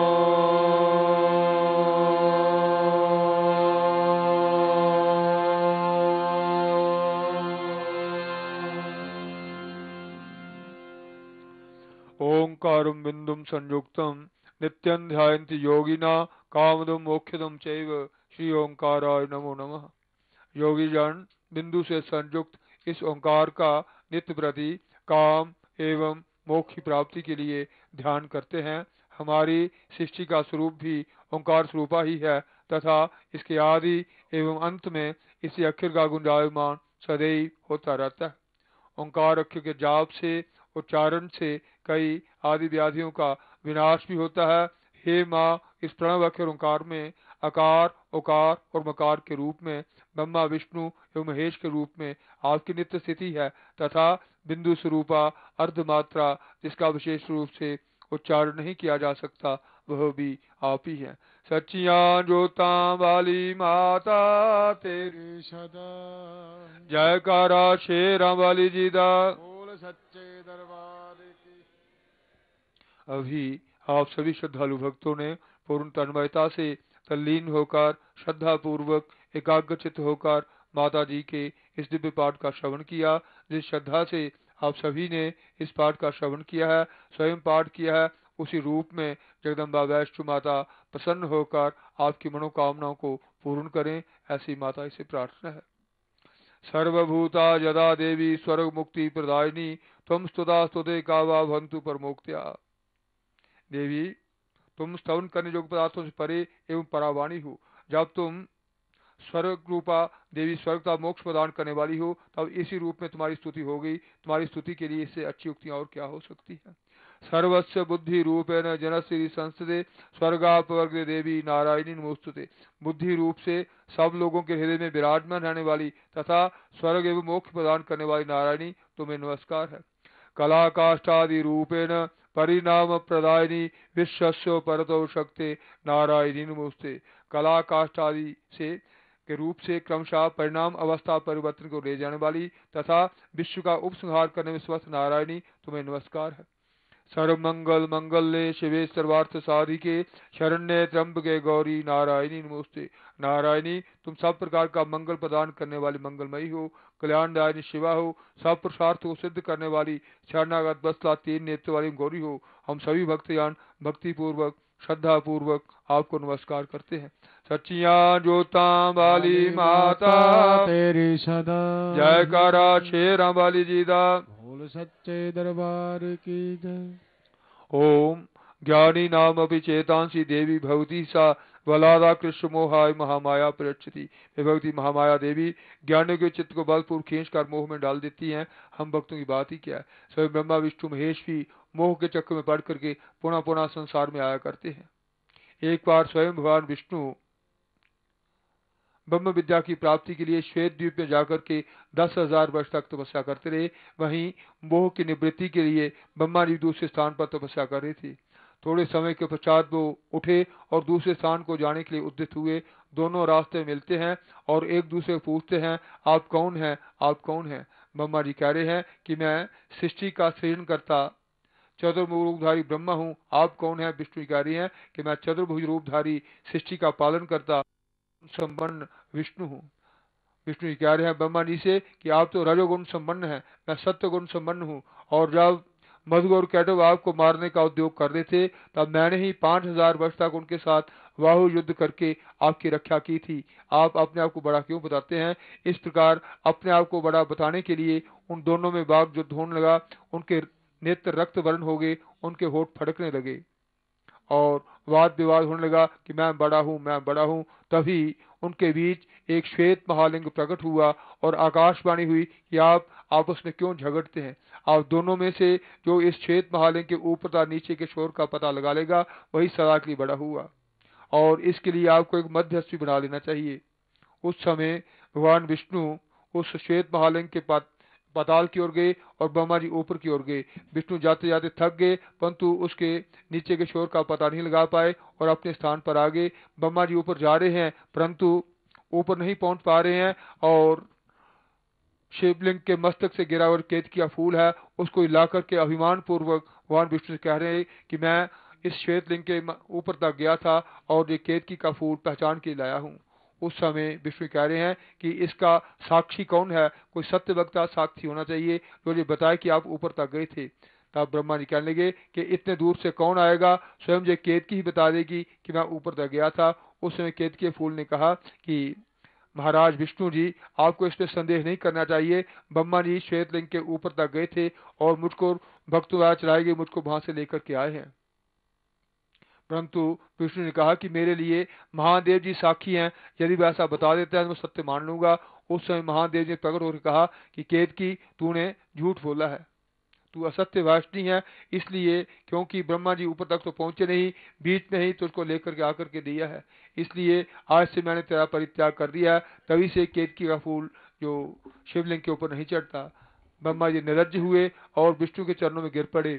ओंकारं बिंदुं संयुक्तं नित्यं ध्यायन्ति योगिना कामदं मोक्षदं चैव श्री ओंकाराय नमो नमः। योगी जन बिंदु से संयुक्त इस ओंकार का नित्य प्रति काम एवं मोक्ष की प्राप्ति के लिए ध्यान करते हैं। हमारी सृष्टि का स्वरूप भी ओंकार स्वरूपा ही है तथा इसके आदि एवं अंत में इसी अक्षर का गुंजायमान सदैव होता रहता है। ओंकार अक्षर के जाप से उच्चारण से कई आदि व्याधियों का विनाश भी होता है। हे माँ, इस प्रणव अक्षर ओंकार में आकार, उकार और मकार के रूप में ब्रह्मा, विष्णु एवं महेश के रूप में आपकी नित्य स्थिति है तथा बिंदु स्वरूपा अर्धमात्रा जिसका विशेष रूप से उच्चारण नहीं किया जा सकता वह भी आप ही है। सच्चियां जोता वाली माता तेरी सदा जयकारा शेरा वाली जी दा बोल सच्चे दरबार की। अभी आप सभी श्रद्धालु भक्तों ने पूर्ण तन्मयता से तल्लीन होकर श्रद्धा पूर्वक एकाग्रचित होकर माता जी के इस दिव्य पाठ का श्रवण किया। जिस श्रद्धा से आप सभी ने इस पाठ का श्रवण किया है, स्वयं पाठ किया है, उसी रूप में जगदम्बा वैष्णो माता प्रसन्न होकर आपकी मनोकामनाओं को पूर्ण करें, ऐसी माता से प्रार्थना है। सर्वभूता यदा देवी स्वर्ग मुक्ति प्रदायिनी तुम स्तुता स्तुते कावा भंतु परमोक्त्या। देवी, तुम स्तवन करने योग्य पदार्थों से परे एवं परावाणी हो। जब तुम स्वर्ग रूपा देवी स्वर्गता मोक्ष प्रदान करने वाली हो तब इसी रूप में तुम्हारी स्तुति हो गई। तुम्हारी स्तुति के लिए इससे अच्छी युक्तियां और क्या हो सकती है। सर्वस्व बुद्धि रूपेण जनश्री संस्थे स्वर्गापवर्ग देवी नारायणी नमोस्तुते। बुद्धि रूप से सब लोगों के हृदय में विराजमान रहने वाली तथा स्वर्ग एवं मोक्ष प्रदान करने वाली नारायणी तुम्हें नमस्कार है। कला काष्ठादि रूपेण परिणाम प्रदायिनी विश्वस्व परतो शक्ति नारायणी नमोस्ते। कला काष्ठादि से के रूप से क्रमशः परिणाम अवस्था परिवर्तन को ले जाने वाली तथा विश्व का उपसंहार करने में समर्थ नारायणी तुम्हें नमस्कार है। सर्वमंगल मंगल्ये शिवे सर्वार्थ साधिके शरण्ये त्र्यंबके गौरी नारायणी नमोस्ते। नारायणी, तुम सब प्रकार का मंगल प्रदान करने वाली मंगलमयी हो, कल्याणदायिनी शिवा हो, सब पुरुषार्थ को सिद्ध करने वाली शरणागत बसला तीन नेत्र वाली गौरी हो। हम सभी भक्तजन भक्ति पूर्वक श्रद्धा पूर्वक आपको नमस्कार करते हैं। सच्चियां जोता वाली माता तेरी सदा जयकारा शेरा वाली जी दा बोल सच्चे दरबार की जय। ओम ज्ञानी नाम अपि चेतांसी देवी भगवती सा बलादा कृष्ण मोहाय महामाया प्रचति। भगवती महामाया देवी ज्ञानियों के चित्त को बलपूर्व खींच कर मोह में डाल देती हैं। हम भक्तों की बात ही क्या है। स्वयं ब्रह्मा विष्णु महेश भी मोह के चक्कर में पड़ करके पुनः पुनः संसार में आया करते हैं। एक बार स्वयं भगवान विष्णु ब्रह्म विद्या की प्राप्ति के लिए श्वेत द्वीप में जाकर के दस हजार वर्ष तक तपस्या करते रहे। वहीं मोह की निवृत्ति के लिए ब्रह्मा जी दूसरे स्थान पर तपस्या कर रहे थे। थोड़े समय के पश्चात वो उठे और दूसरे स्थान को जाने के लिए उद्यत हुए। दोनों रास्ते मिलते हैं और एक दूसरे को पूछते हैं, आप कौन हैं, आप कौन हैं। ब्रह्मा जी कह रहे हैं कि मैं सृष्टि का सृजन करता चतुर्भुज रूपधारी ब्रह्मा हूँ। आप कौन है। विष्णु कह रही हैं कि मैं चतुर्भुज रूपधारी सृष्टि का पालन करता संपन्न विष्णु हूँ। विष्णु कह रहे हैं ब्रह्मा जी से कि आप तो रजोगुण संपन्न हैं, मैं सत्य गुण संपन्न हूँ। और जब मधु और कैटव आपको मारने का उद्योग कर रहे थे तब मैंने ही पांच हजार वर्ष तक उनके साथ बाहु युद्ध करके आपकी रक्षा की थी। आप अपने आप को बड़ा क्यों बताते हैं। इस प्रकार अपने आप को बड़ा बताने के लिए उन दोनों में वाक युद्ध होने लगा। उनके नेत्र रक्त वर्ण हो गए, उनके होठ फड़कने लगे और वाद विवाद होने लगा कि मैं बड़ा हूँ, मैं बड़ा हूँ। तभी उनके बीच एक श्वेत महालिंग प्रकट हुआ और आकाशवाणी हुई कि आप आपस में क्यों झगड़ते हैं। आप दोनों में से जो इस श्वेत महालिंग के ऊपर तथा नीचे के शोर का पता लगा लेगा वही सदा के लिए बड़ा हुआ। और इसके लिए आपको एक मध्यस्थी बना लेना चाहिए। उस समय भगवान विष्णु उस श्वेत महालिंग के पास पाताल की ओर गए और ब्रह्मा जी ऊपर की ओर गए। विष्णु जाते जाते थक गए परंतु उसके नीचे के शोर का पता नहीं लगा पाए और अपने स्थान पर आ गए। ब्रह्मा जी ऊपर जा रहे हैं परंतु ऊपर नहीं पहुंच पा रहे हैं और शिवलिंग के मस्तक से गिरा हुआ केतकी का फूल है उसको हिला करके अभिमान पूर्वक भगवान विष्णु से कह रहे हैं कि मैं इस श्वेत लिंग के ऊपर तक गया था और ये केतकी का फूल पहचान के लाया हूँ। उस समय विष्णु कह रहे हैं कि इसका साक्षी कौन है। कोई सत्य वक्ता साक्षी होना चाहिए जो ये बताए कि आप ऊपर तक गए थे। तब ब्रह्मा जी कहने लगे कि इतने दूर से कौन आएगा, स्वयं जो केतकी ही बता देगी कि मैं ऊपर तक गया था। उस समय केतकी फूल ने कहा कि महाराज विष्णु जी, आपको इसमें संदेह नहीं करना चाहिए। ब्रह्मा जी श्वेतलिंग के ऊपर तक गए थे और मुझको भक्तों द्वारा चलाए गए मुझको वहां से लेकर के आए हैं। परंतु विष्णु ने कहा कि मेरे लिए महादेव जी साक्षी हैं, यदि वह ऐसा बता देता है तो मैं सत्य मान लूंगा। उस समय महादेव जी ने प्रकट होकर कहा कि केतकी, तूने झूठ बोला है, तू असत्य भाषणी है। इसलिए क्योंकि ब्रह्मा जी ऊपर तक तो पहुंचे नहीं, बीच में ही तुझको लेकर के आकर के दिया है, इसलिए आज से मैंने तेरा परित्याग कर दिया है। तभी से केतकी का फूल जो शिवलिंग के ऊपर नहीं चढ़ता। ब्रह्मा जी निरज्ज हुए और विष्णु के चरणों में गिर पड़े।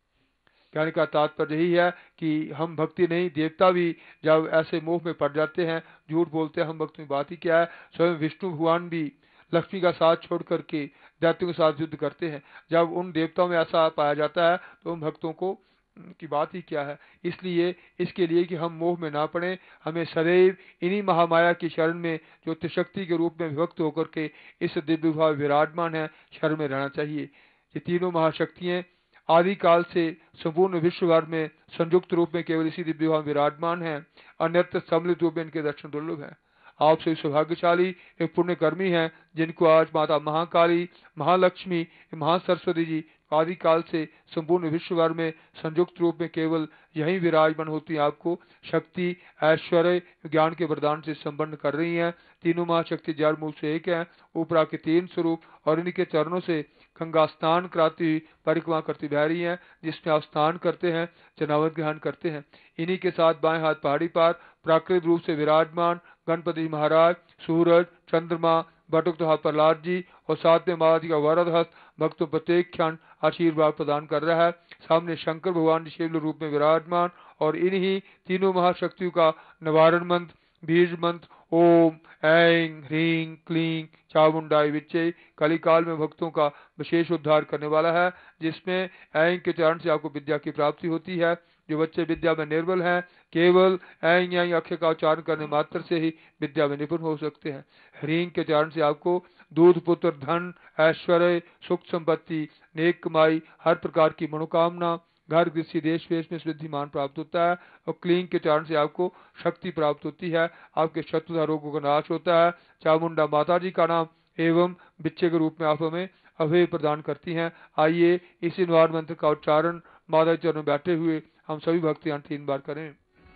कहने का तात्पर्य यही है कि हम भक्ति नहीं, देवता भी जब ऐसे मोह में पड़ जाते हैं, झूठ बोलते हैं, हम भक्ति में बात ही क्या है। स्वयं विष्णु भगवान भी लक्ष्मी का साथ छोड़ करके दैत्यों के साथ युद्ध करते हैं। जब उन देवताओं में ऐसा पाया जाता है तो उन भक्तों को की बात ही क्या है। इसलिए इसके लिए कि हम मोह में ना पड़े, हमें सदैव इन्हीं महामाया की शरण में, जो त्रिशक्ति के रूप में विभक्त होकर के इस दिव्य भाव विराजमान है, शरण में रहना चाहिए। ये तीनों महाशक्तियां आदि काल से संपूर्ण विश्व भर में संयुक्त रूप में केवल इसी दिव्य भाव विराजमान है, अन्यत्र सम्मिलित रूप में इनके दर्शन दुर्लभ है। आप सभी सौभाग्यशाली एक पुण्यकर्मी हैं, जिनको आज माता महाकाली, महालक्ष्मी, महासरस्वती जी आदि काल से संपूर्ण विश्व भर में संयुक्त रूप में केवल यही विराजमान होती है, आपको शक्ति, ऐश्वर्य, ज्ञान के वरदान से संपन्न कर रही हैं। तीनों महाशक्ति जड़ मूल से एक है, ऊपरा के तीन स्वरूप, और इनके चरणों से गंगा स्नान कराती हुई परिक्रमा करती बह रही है, जिसमें आप स्नान करते हैं, जनावत ग्रहण करते हैं। इन्हीं के साथ बाएं हाथ पहाड़ी पर प्राकृतिक रूप से विराजमान गणपति महाराज, सूरज, चंद्रमा, बटुक तथा प्रहलाद जी और साथ में माता जी का वरद हस्त भक्तों प्रत्येक क्षण आशीर्वाद प्रदान कर रहा है। सामने शंकर भगवान जी शिव रूप में विराजमान, और इन्हीं तीनों महाशक्तियों का निवारण मंत्र, बीज मंत्र ओम ऐं ह्रीं क्लीं चामुंडाई विच्चे कलिकाल में भक्तों का विशेष उद्धार करने वाला है, जिसमें ऐं के चरण से आपको विद्या की प्राप्ति होती है। जो बच्चे विद्या में निर्बल हैं, केवल ऐं ऐं अक्षर का उच्चारण करने मात्र से ही विद्या में निपुण हो सकते हैं। ह्रीं के चरण से आपको दूध, पुत्र, धन, ऐश्वर्य, सुख संपत्ति, नेक कमाई, हर प्रकार की मनोकामना, घर गृहस्थी, देश वेश में सिद्धिमान प्राप्त होता है। और क्लीं के चरण से आपको शक्ति प्राप्त होती है, आपके शत्रु रोगों का नाश होता है। चामुंडा माता जी का नाम एवं बिच्छे के रूप में आप हमें अभय प्रदान करती हैं। आइए इसी निवार मंत्र का उच्चारण माता जी चरणों में बैठे हुए हम सभी भक्तियां तीन बार करें।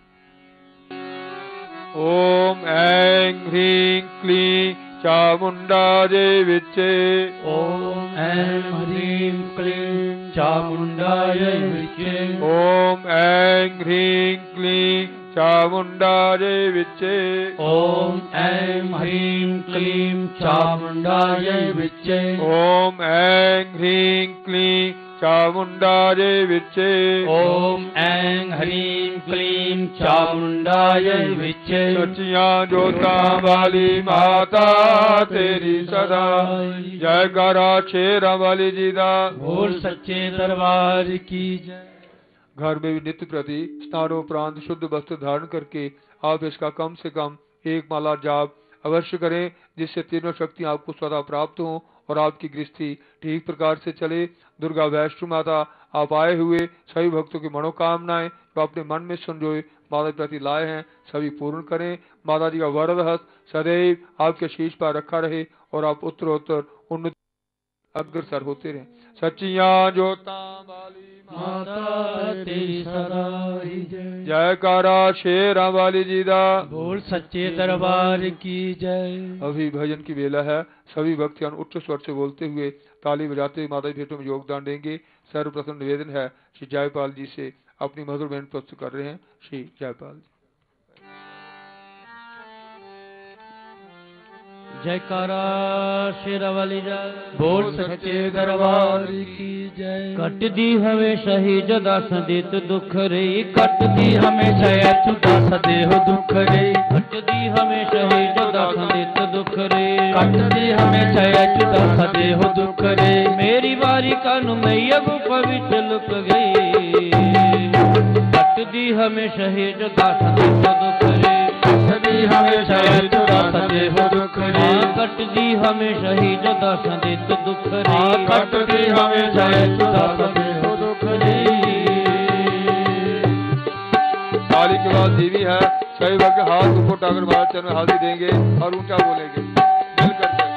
ओम ऐं ह्रीं क्लीं चामुंडायै विच्चे। ओम ऐं ह्रीं क्लीं चामुंडायै विच्चे। ओम ऐं ह्रीं क्लीं चामुंडायै विच्चे। ओम ऐं ह्रीं क्लीं चामुंडायै विच्चे। ओम ऐं ह्रीं क्लीं चामुंडायै विच्चे। ओम ऐं ह्रीं क्लीं चामुंडायै विच्चे। सच्चियां जोतां वाली माता तेरी सदा जयकारा शेरा वाली जी दा। बोल सच्चे दरबार की जय। घर में भी नित्य प्रति स्नानोपरांत शुद्ध वस्त्र धारण करके आप इसका कम से कम एक माला जाप अवश्य करें, जिससे तीनों शक्तियां आपको स्वतः प्राप्त हों और आपकी गृहस्थी ठीक प्रकार से चले। दुर्गा वैष्णो माता आप आए हुए सभी भक्तों की मनोकामनाएं जो अपने मन में संजोए माता प्रति लाए हैं सभी पूर्ण करें। माता जी का वरद हस्त सदैव आपके शीश पर रखा रहे और आप उत्तरोत्तर उन्नति अग्रसर होते रहे। सच्चियां जोतां वाली माता तेरी सदा ही जय। जयकारा शेरा वाली जी दा। बोल सच्चे दरबार की जय। अभी भजन की बेला है, सभी भक्तजन उच्च स्वर से बोलते हुए ताली बजाते हुए माता जी भेंटों में योगदान देंगे। सर्वप्रथम निवेदन है श्री जयपाल जी से, अपनी मधुर भेंट प्रस्तुत कर रहे हैं श्री जयपाल जी। जयकारा शेरावाली जय। बोल सच्चे दरबार की जय। कट दी हमेशा ही जदा संदित दुख रे। कट दी हमेशा अछूता सदेह दुख रे। कट दी हमेशा ही जदा संदित दुख रे। कट दी हमेशा अछूता सदेह दुख रे। मेरी बारी कानू मैया गुफा विच लुक गई। कट दी हमेशा ही जदा संदित दुख रे। कट दी हमेशा अछूता सदेह दुख रे। कट दी हमेशा ही जदा संदित दुख रे। कट दी हमेशा अछूता सदेह दुख थाली के बाद देवी है। सभी भक्त हाथ ऊपर उठाकर महाराज चरण में हाजिरी देंगे और ऊंचा बोलेंगे मिलकर के।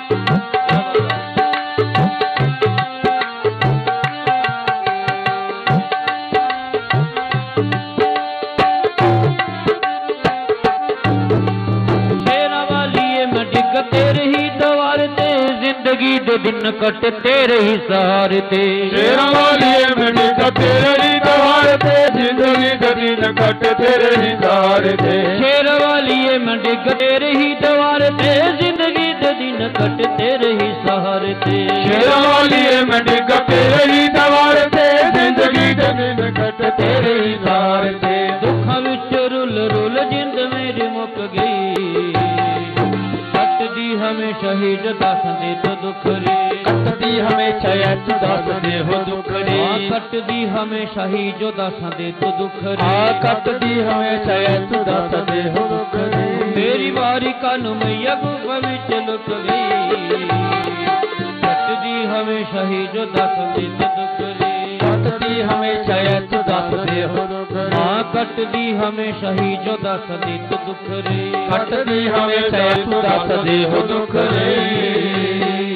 जिंदगी दे दिन कट तेरे ही सहारे थे। शेरा वालिए मिटी का तेरे ही सहारे थे। जिंदगी दे दिन कट तेरे ही सहारे थे। शेर वालिए मिटी का तेरे ही सहारे थे। जिंदगी दे दिन कट तेरे ही सहारे थे। शेरा वालिए मिटी का तेरे ही सहारे थे। जिंदगी दे दिन कट तेरे ही सहारे थे। दुखा विच रुल रुल जिंद मेरी मुक गई। कटदी हमेशा ही दास दे तो दुख रे। कटदी हमेशा ऐसु दास दे हो दुख रे। कटदी हमेशा ही जो दास दे तो दुख रे। कटदी हमेशा ऐसु दास दे हो दुख रे। मेरी बारी कानू मैया गुफ विच लुक गई। कटदी हमेशा ही जो दास दे तो दुख रे। कटदी हमेशा ऐसु दास दे हो दुख रे। कटदी हमेशा ही जो दास दे तो दुख रे। कटदी हमेशा ऐसु दास दे हो दुख रे।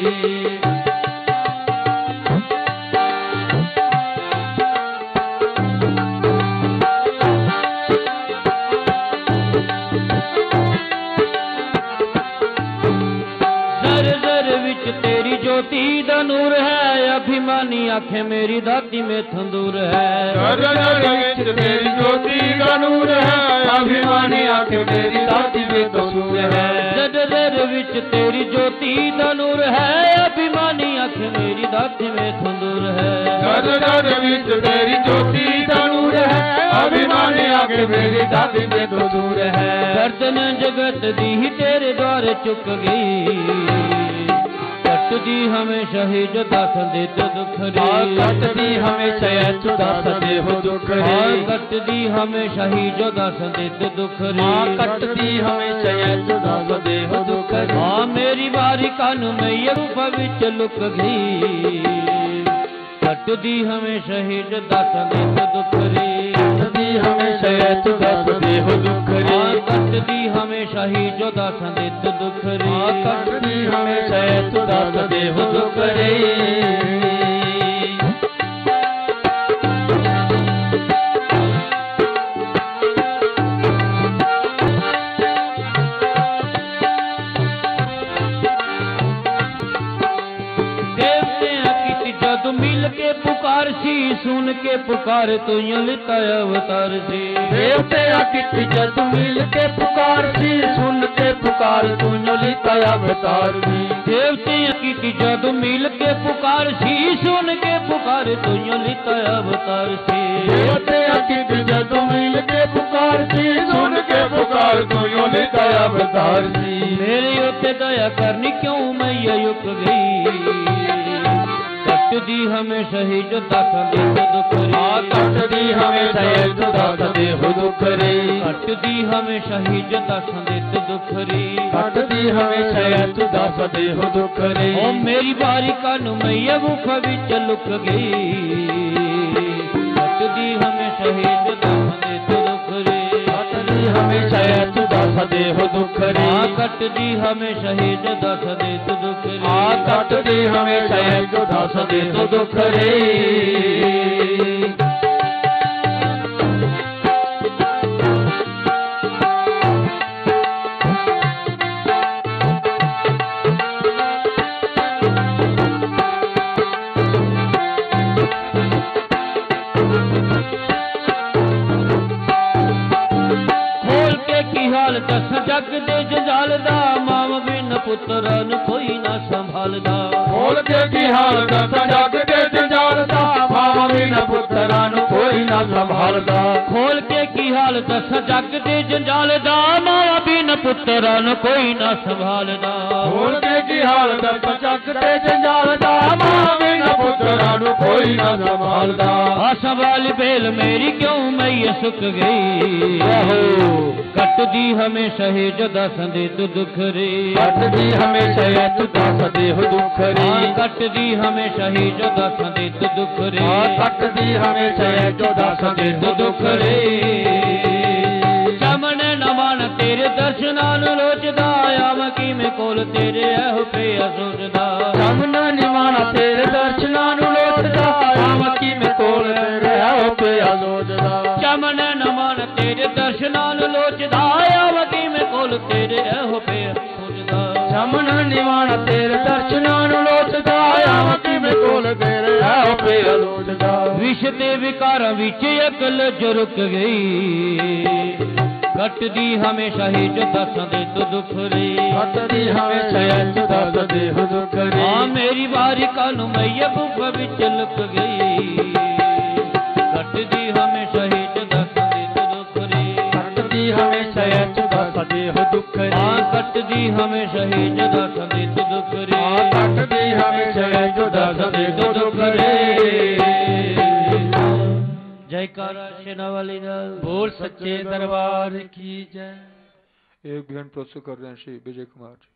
तेरी ज्योति दा नूर है। अभिमानी आंखें मेरी दाती में तंदूर है। घर घर विच तेरी ज्योति दा नूर है। अभिमानी आंखें मेरी दाती में तंदूर है। घर घर विच तेरी ज्योति दा नूर है। अभिमानी आंखें मेरी दाती में तंदूर है। घर घर विच तेरी ज्योति दा नूर है। अभिमानी आंखें मेरी दाती में तंदूर है। गर्दन जगत दी तेरे द्वारे चुक गई। कटदी हमेशा ही जो दास दे तो दुख रे। कटदी हमेशा ऐसु दास दे हो दुख रे। कटदी हमेशा ही जो दास दे तो दुख रे। कटदी हमेशा ऐसु दास दे हो दुख रे। हाँ मेरी बारी कानू में ये रूप विच लुक गई। कटदी हमेशा ही जो दास दे तो दुख रे। कटदी हमेशा ऐसु दास दे हो दुख रे। कटदी हमेशा ही जो दास दे तो दुख रे। कटदी हमेशा ऐसु दास दे हो दुख रे। मिल के पुकार सी सुन के पुकार तो लिता अवतार सी। देवते अकित जद मिल के पुकार सी सुन के पुकार तो लिता अवतार सी। देवते अकित जद मिल के पुकार सी सुन के पुकार तो लिता अवतार सी। देवते अकित जद मिल के पुकार सी सुन के पुकार तो लिता अवतार सी। मेरे उत्ते दया करनी क्यों मैं युक गई। कटदी हमेशा ही जो दास दे तो दुख रे। कटदी हमेशा ऐसु दास दे हो दुख रे। कटदी हमेशा ही जो दास दे तो दुख रे। कटदी हमेशा ऐसु दास दे हो दुख रे। ओ मेरी बारी कानू मैया गुफ विच लुक गई। कटदी हमेशा ही जो दास दे तो दुख रे। कटदी हमेशा ऐसु दास दे हो दुख रे। कटदी हमेशा ही जो दास दे तो दुख रे। कटदी हमेशा ऐसु दास दे तो दुख रे। दस जग दे जंजाल दा मां बिन पुत्रन कोई ना संभालदा। खोल के की हाल दस जग दे जंजाल दा मां बिन पुत्रन कोई ना संभालदा। खोल के की हाल दस जग दे जंजाल दा मां बिन पुत्रन कोई ना संभालदा। खोल के की हाल दस जग दे जंजाल दा मां बिन पुत्रन कोई ना संभालदा। आशा वाली बेल मेरी क्यों मैं ये सुख गई। कटदी हमेशा ही जो दास दे तो दुख रे। कटदी हमेशा ऐसु दास दे हो दुख रे। कटदी हमेशा ही जो दास दे तो दुख रे। कटदी हमेशा ऐसु दास दे हो दुख रे। तेरे दर्शनां नूं लोचदा आवां किवें कोल तेरे एहो पिया सोचदा जमना निवाणा तेरे दर्शनां नूं लोचदा आवां किवें कोल तेरे एहो पिया सोचदा जमन नमन तेरे दर्शनां नूं लोचदा आवां किवें कोल तेरे एहो पिया सोचदा जमना निवाणा तेरे दर्शनां नूं लोचदा आवां किवें कोल तेरे एहो पिया सोचदा विष ते विकारां विच अकल जुरक गई कटदी हमेशा ही जो दसां दे तू दुख रे कटदी हमेशा ही जो दसां दे तू दुख रे हां मेरी बारी कानू मैया गुफा विच लुक गई कटदी हमेशा ही जो दसां दे तू दुख रे कटदी हमेशा ही जो दसां दे हो दुख रे हां कटदी हमेशा ही जो दसां दे तू दुख रे हां कटदी हमेशा ही जो दसां दे तू दुख रे जयकारा सेना वाली दल बोल सच्चे दरबार की जय। एक बहन प्रस्तुत कर रहे हैं श्री विजय कुमार जी।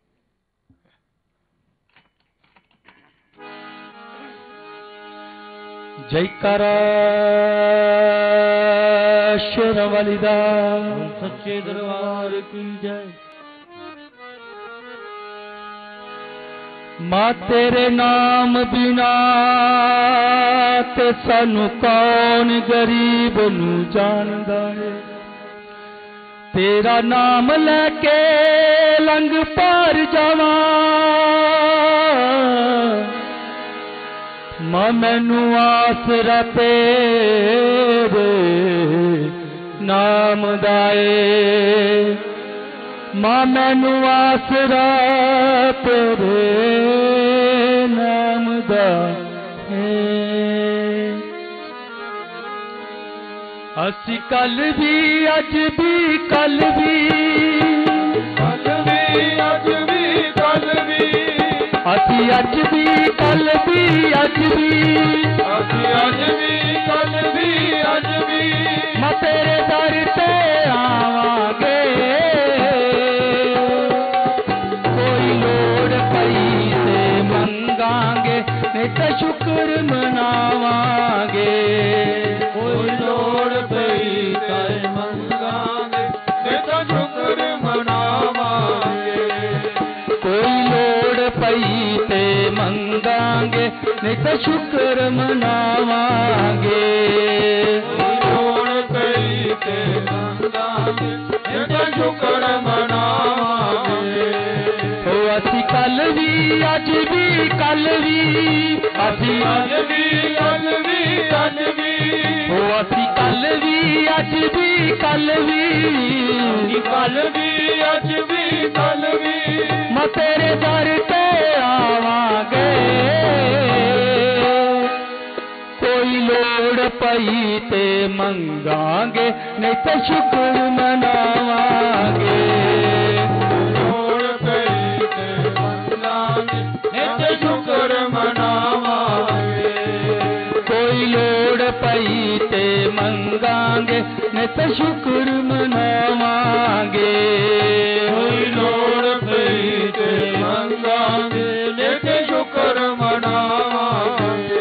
जयकारा सेना वाली दल सच्चे दरबार की जय। मां तेरे नाम बिना ते सानू कौन गरीब नू जानदा है तेरा नाम लेके लंघ पार जावा मां मैनू आसरा तेरे नाम दाए मां मैनू आसरा तेरे नाम दा असी कल भी अज भी कल भी कल भी अज भी कल भी असी अज भी कल भी अज भी असी अज भी कल भी अज भी मैं तेरे दर ते आवांगे कोई लोड़ पई ते मंगांगे नहीं तो शुक्र मनावांगे कोई लोड़ पई ते मंगांगे नहीं तो शुक्र मनावांगे कोई लोड़ पई ते मंगांगे नहीं तो शुक्र मनावांगे लोड़ पई ते मंगांगे नहीं तो शुक्र मनावांगे ओ असी कल भी अज भी कल भी असी अज भी कल भी अज भी ओ असी कल भी अज भी कल भी कल भी अज भी कल भी मैं तेरे दर ते आवांगे कोई लोड़ पई ते मंगांगे नहीं तो शुक्र मनावांगे लोड़ पई ते मंगांगे नहीं तो शुक्र मनावांगे कोई लोड़ पई ते मंगांगे नहीं तो शुक्र मनावांगे कोई लोड़ पई ते मंगांगे नहीं तो शुक्र मनावांगे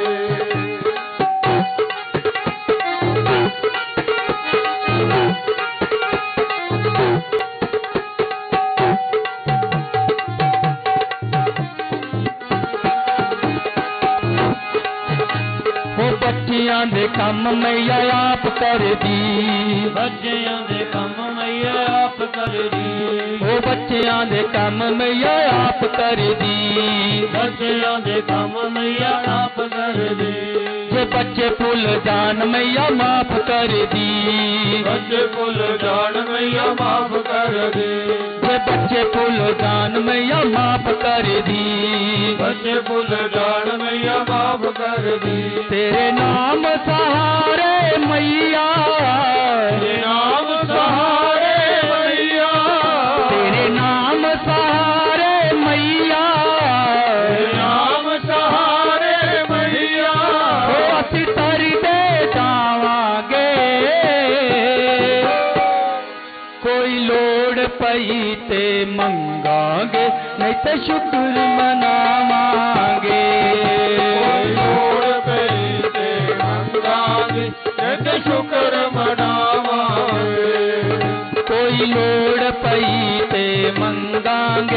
बच्चियां दे कम मैया आप कर दी बच्चियां दे कम मैया आप कर दी ओ बच्चियां दे कम मैया आप कर दी बच्चियां दे कम मैया आप कर दी जे बच्चे भुल जान मैया माफ कर दी बच्चे भुल जान मैया माफ कर दे जे बच्चे भुल जान मैया माफ कर दी बच्चे भुल जान मैया माफ कर दी तेरे नाम सहारे मैया तेरे नाम सहारे मैया तेरे नाम सहारे मैया तेरे नाम सहारे मैया ओ असी तर दे जावांगे कोई लोड़ पई ते मंगांगे नहीं तो शुक्र मनावांगे लोड़ पई ते मंगांगे नहीं तो शुक्र मनावांगे कोई लोड़ पई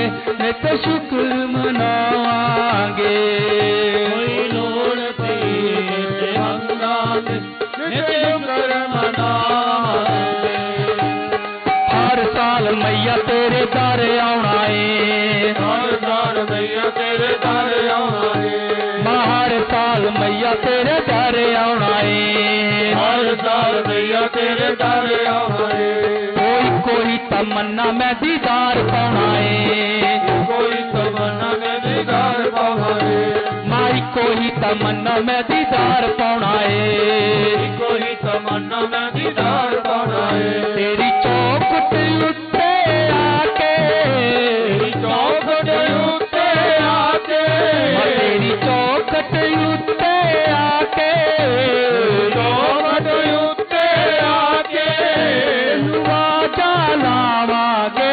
नित शुक्र मनावांगे कोई लोड़ पई ते मंगांगे नित शुक्र मनावांगे हर साल मैया तेरे दर आउणा है हर साल मैया तेरे दर आउणा है हर साल मैया तेरे दर आउणा है हर साल मैया तेरे दर आउणा है कोई कोई तमन्ना मैं दीदार पाउणा है कोई तमन्ना मैं दीदार पाउणा है माई कोई तमन्ना मैं दीदार पाउणा है कोई तमन्ना मैं दीदार पाउणा है तेरी चौखट उत्ते आके तेरी चौखट उत्ते आके तेरी चौखट उत्ते आके चौखट उत्ते आके वाजा लावांगे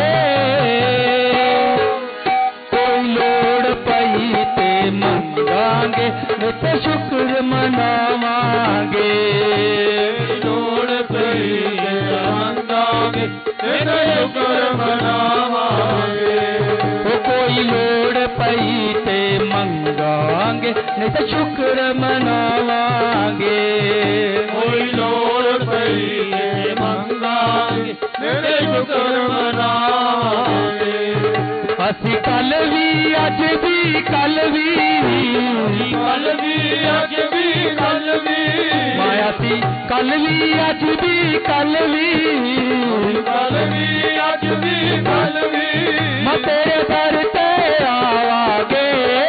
कोई लोड़ पई ते मंगांगे नित शुक्र मनावांगे लोड़ पई ते मंगांगे नित शुक्र मनावांगे कोई लोड़ पई ते मंगांगे नित शुक्र मनावांगे कोई लोड़ पई ते मंगांगे नित शुक्र मनावांगे ਅਸੀਂ ਕੱਲ ਵੀ ਅੱਜ ਵੀ ਕੱਲ ਵੀ कल भी अज भी कल भी ਮਾਇਆ ਸੀ ਕੱਲ ਵੀ ਅੱਜ ਵੀ ਕੱਲ ਵੀ कल भी अज भी कल भी ਮੈਂ ਤੇਰੇ ਦਰ ਤੇ ਆਵਾਂਗੇ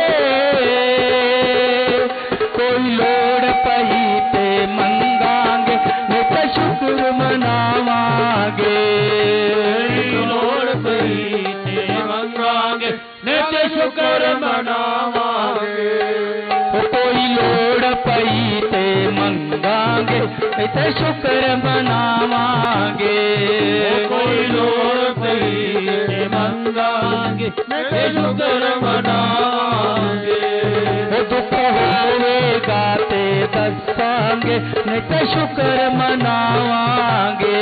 ਕੋਈ ਲੋੜ ਪਈ ਤੇ ਮੰਗਾਂਗੇ ਨਿਤ ਸ਼ੁਕਰ ਮਨਾਵਾਂਗੇ लोड़ पई ते मंगांगे नित शुक्र मनावांगे कोई लोड़ पई ते मंगांगे नित शुक्र मनावांगे कोई लोड़ पई ते मंगांगे नित शुक्र मनावांगे दुख होवेगा ते दसांगे नित शुक्र मनावांगे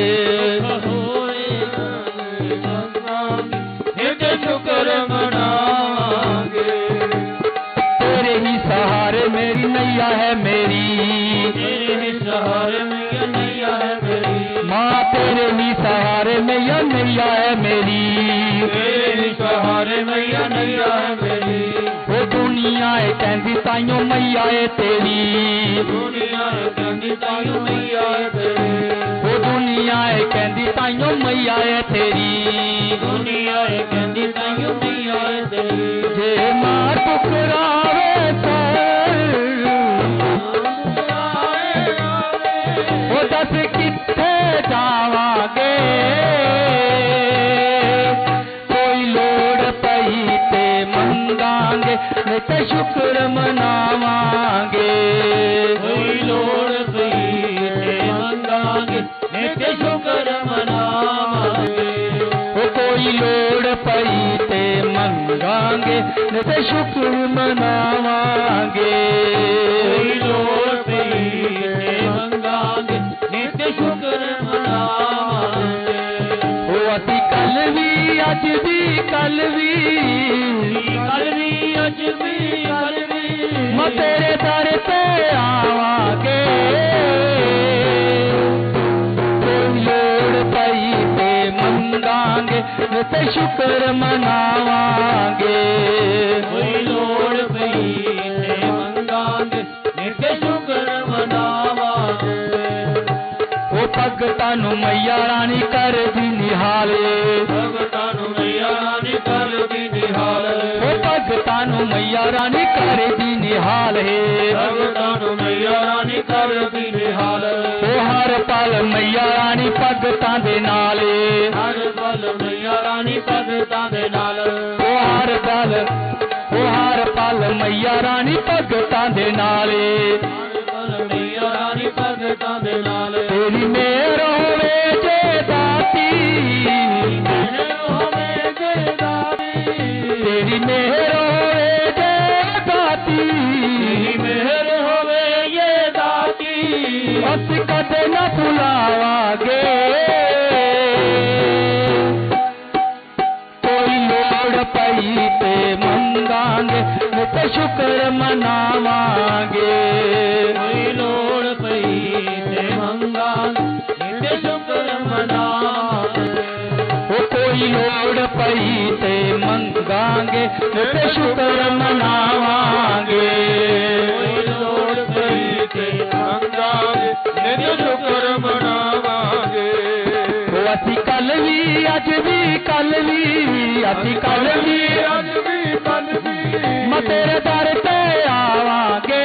नित शुक्र मनावांगे तेरे ही सहारे मेरी नैया है मेरी तेरे ही सहारे में नैया है मेरी माँ तेरे ही सहारे में यह नैया है मेरी तेरे ही सहारे में यह नैया है मेरी वो दुनिया है कहती ताइयों मैया है तेरी दुनिया है कहती ताइयों मैया है तेरी वो दुनिया है कहती ताइयों मैया है तेरी दुनिया है कहती ताइयों मैया है तेरी जे मां टुकरावे वो दस किथे जावांगे कोई लोड़ पई ते मंगांगे नित शुक्र मनावांगे कोई लोड़ पई ते मंगांगे नित शुक्र मनावांगे कोई लोड़ पई ते मंगांगे नित शुक्र मनावांगे कोई लोड़ पई ते मंगांगे नित शुक्र मनावांगे ओ असी कल भी अज भी कल भी कल भी अज भी कल भी मैं तेरे दर पे आवांगे कोई लोड़ पई ते मंगांगे नित शुक्र मनावांगे कोई लोड़ पई ते मंगांगे नित शुक्र मनावांगे ओ भगतां नूं मैया रानी कर दी निहाले भगतां नूं मैया रानी कर दी निहाल ओ भगतां नूं मैया रानी कर दी निहाल भगतां नूं मैया रानी कर दी निहाल ओ हर पल मैया रानी भगतां दे नाल हर पल मैया रानी भगतां दे नाल ओ हर पल ओ हर पल मैया रानी भगतां दे नाल हर पल मैया रानी भगतां दे नाल तेरी मेहर होवे जे दाती मेहर होवे जे दाती तेरी मेहर होवे जे दाती तेरी मेहर होवे ये दाती अस कदे न भुलावांगे कोई लोड़ पई ते मंगांगे नित शुक्र मनावांगे कोई लोड़ पई ते मंगांगे नित शुक्र मनावांगे ओ कोई लोड़ पई ते मंगांगे नित शुक्र मनावांगे कोई लोड़ पई ते मंगांगे नित शुक्र मनावांगे असी कल भी अज भी कल भी असी कल भी अज भी कल भी मैं तेरे दर ते आवांगे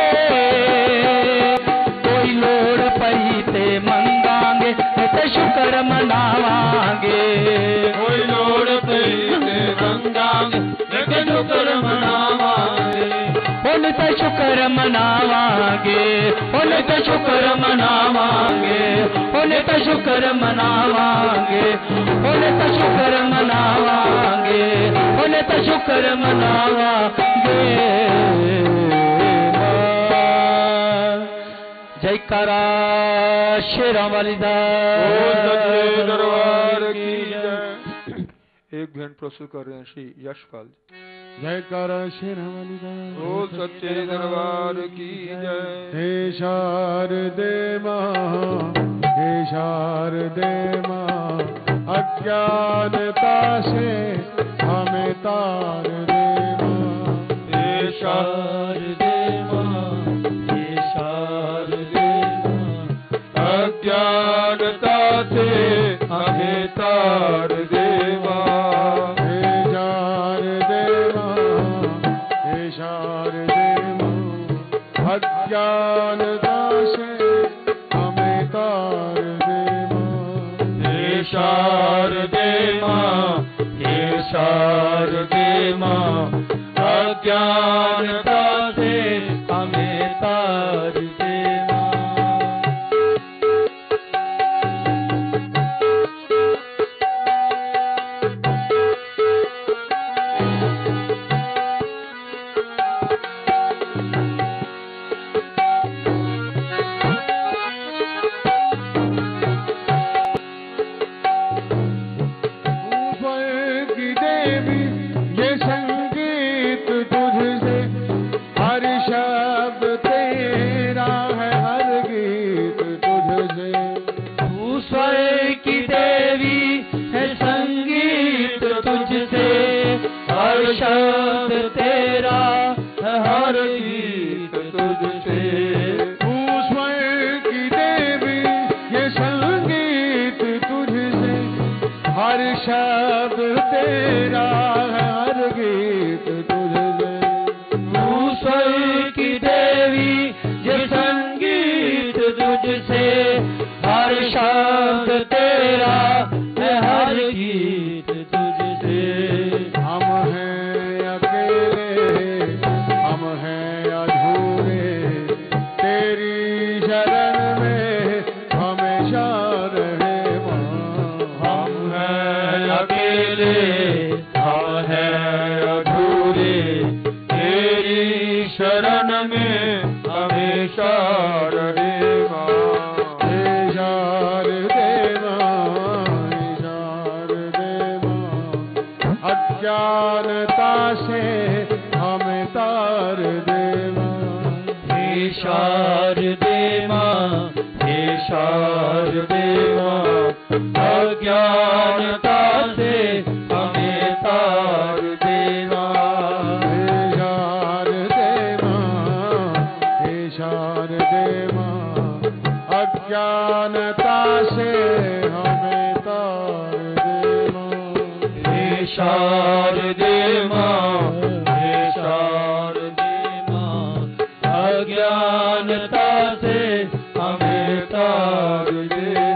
कोई लोड़ पई ते मंगांगे ते शुक्र मनावांगे कोई लोड़ पई ते मंगांगे ते शुक्र मनावांगे हुन ते शुक्र मनावांगे हुन ते शुक्र मनावांगे हुन ते शुक्र मनावांगे हुन ते शुक्र मनावांगे हुन ते शुक्र मनावांगे जयकारा शेरां वाली दा दरबार की जय। एक बहन प्रस्तुत कर रहे हैं श्री यशपाल। जयकारा शेरां वाली दा बोल सच्चे दरबार की जय। हे शारदे मां हे शारदे मां अज्ञानता से हमें तार दे मां हे शारदे मां हे शारदे मां अज्ञानता से हमें तार दे मां हे शारदे मां हे शारदे मां अज्ञानता से हमें तार दे मां हे शारदे मां हे शारदे मां अज्ञानता से हमें तार दे शब्द तेरा हर गीत तुझसे तू स्वयं की देवी ये संगीत तुझसे हर शब्द तेरा हर गीत तुझसे तू स्वयं की देवी ये संगीत तुझसे हर शब्द तेरा हर गीत तुझसे हम हैं अकेले हम हैं अधूरे तेरी शरण में हमेशा रहे मां हम हैं अकेले हम हैं अधूरे तेरी शरण में हमेशा रहे मां अज्ञानता से हमें तार दे मां हे शारदे मां हे शारदे मां अज्ञानता से हमें तार दे मां हे शारदे मां हे शारदे मां अज्ञानता से हमें तार दे मां हे शारदे मां हे शारदे मां अज्ञानता से हमें तार दे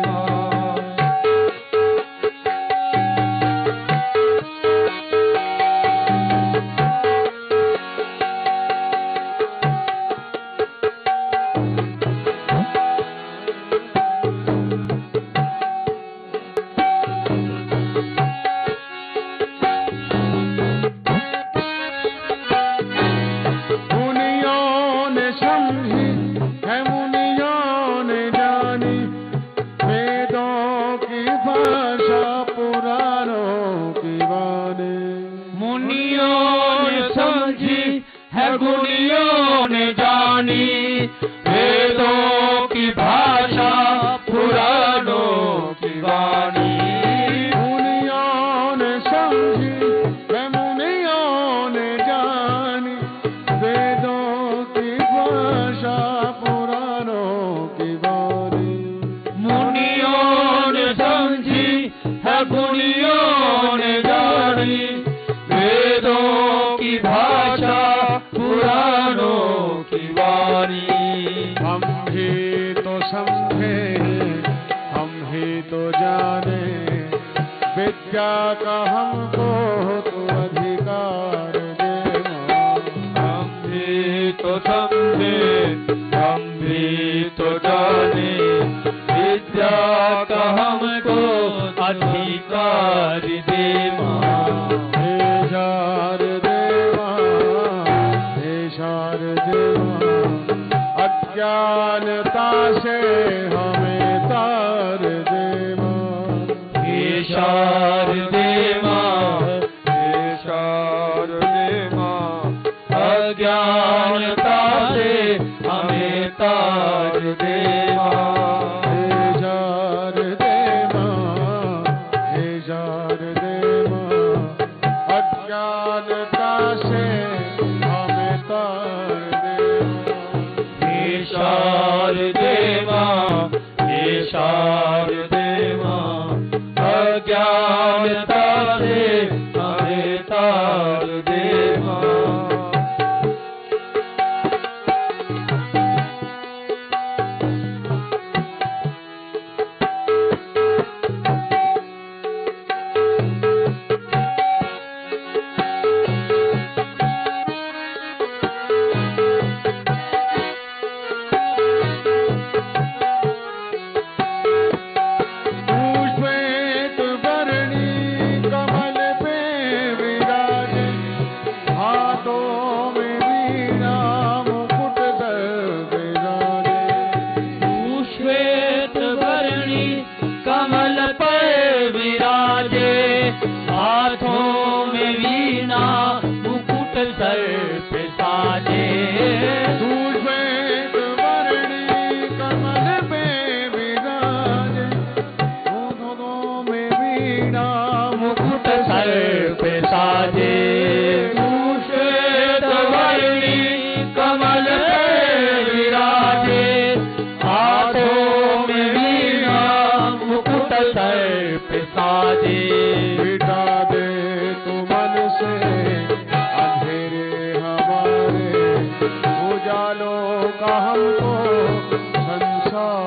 मुनियों ने समझी है गुणियों ने जानी, वेदों की भाषा पुराणों की वाणी। मुनियों ने समझी है मुनियों ने जानी, वेदों की भाषा पुराणों की वाणी। मुनियों ने समझी है गुणियों ने जानी, वेदों की भाषा पुराणों की वाणी। हम ही तो समझे हम ही तो जाने, विद्या का हमको तो अधिकार दे। हम भी तो समझे हम भी तो जाने, विद्या का हमको अधिकार दे मां। हे शारदे मां, हे शारदे मां, अज्ञानता से हमें तार दे मां। हे शारदे मां, हे शारदे मां, अज्ञानता से हमें तार दे मां। हे शारदे मां, हे शारदे मां, अज्ञानता से हमें तार दे मां। हे शारदे मां, हे शारदे मां, अज्ञानता से हमें तार दे मां। श्वेत वर्णी कमल पे विराजे, हाथों में वीणा मुकुट धर विराजे। तू श्वेत वर्णी कमल पर विराजे, हाथों में वीणा मुकुट सर पे साजे। तू श्वेत वर्णी कमल पे विराजे, हाथों में वीणा मुकुट सर पे साजे। तू श्वेत वर्णी कमल पे विराजे, हाथों में वीणा मुकुट सर पे साजे। मिटा दे तू मन से अंधेरे हमारे, उजालों का हमको संसार।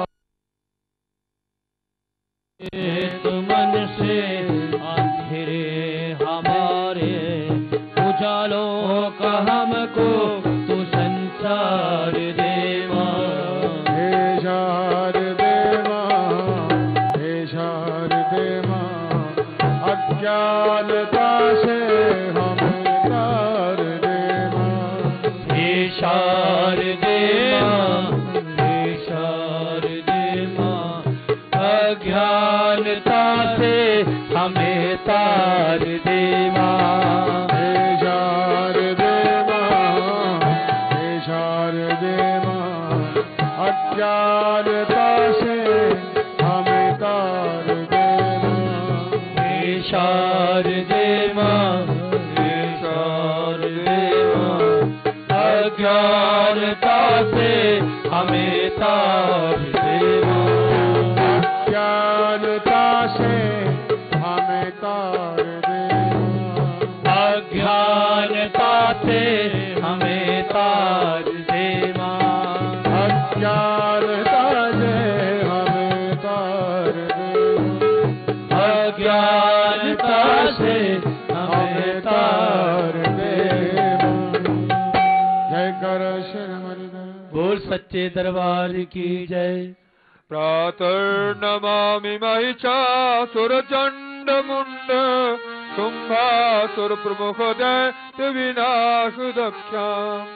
एक मन से अंधेरे हमारे, उजालों का हमको तू संसार दे मां। हे शारदे मां, हे शारदे मां, अज्ञानता से हमें तार दे मां। हे शारदे मां, हे शारदे मां, अज्ञानता से हमें तार दे मां। हे शारदे मां, हे शारदे मां, अज्ञानता से हमें तार दे मां। हे शारदे मां, हे शारदे मां, अज्ञानता से हमें तार दे मां। अज्ञानता से हमें तार दे मां। अज्ञानता से हमें तार दे मां। अज्ञानता से हमें तार दे मां। अज्ञानता से हमें तार दे मां। जय कर श्री हरिदास। बोल सच्चे दरबार की जय। प्रातर्नमामि महिषासुरचण्डमुण्ड शुम्भासुरप्रमुख दैत्य विनाशदक्षाम्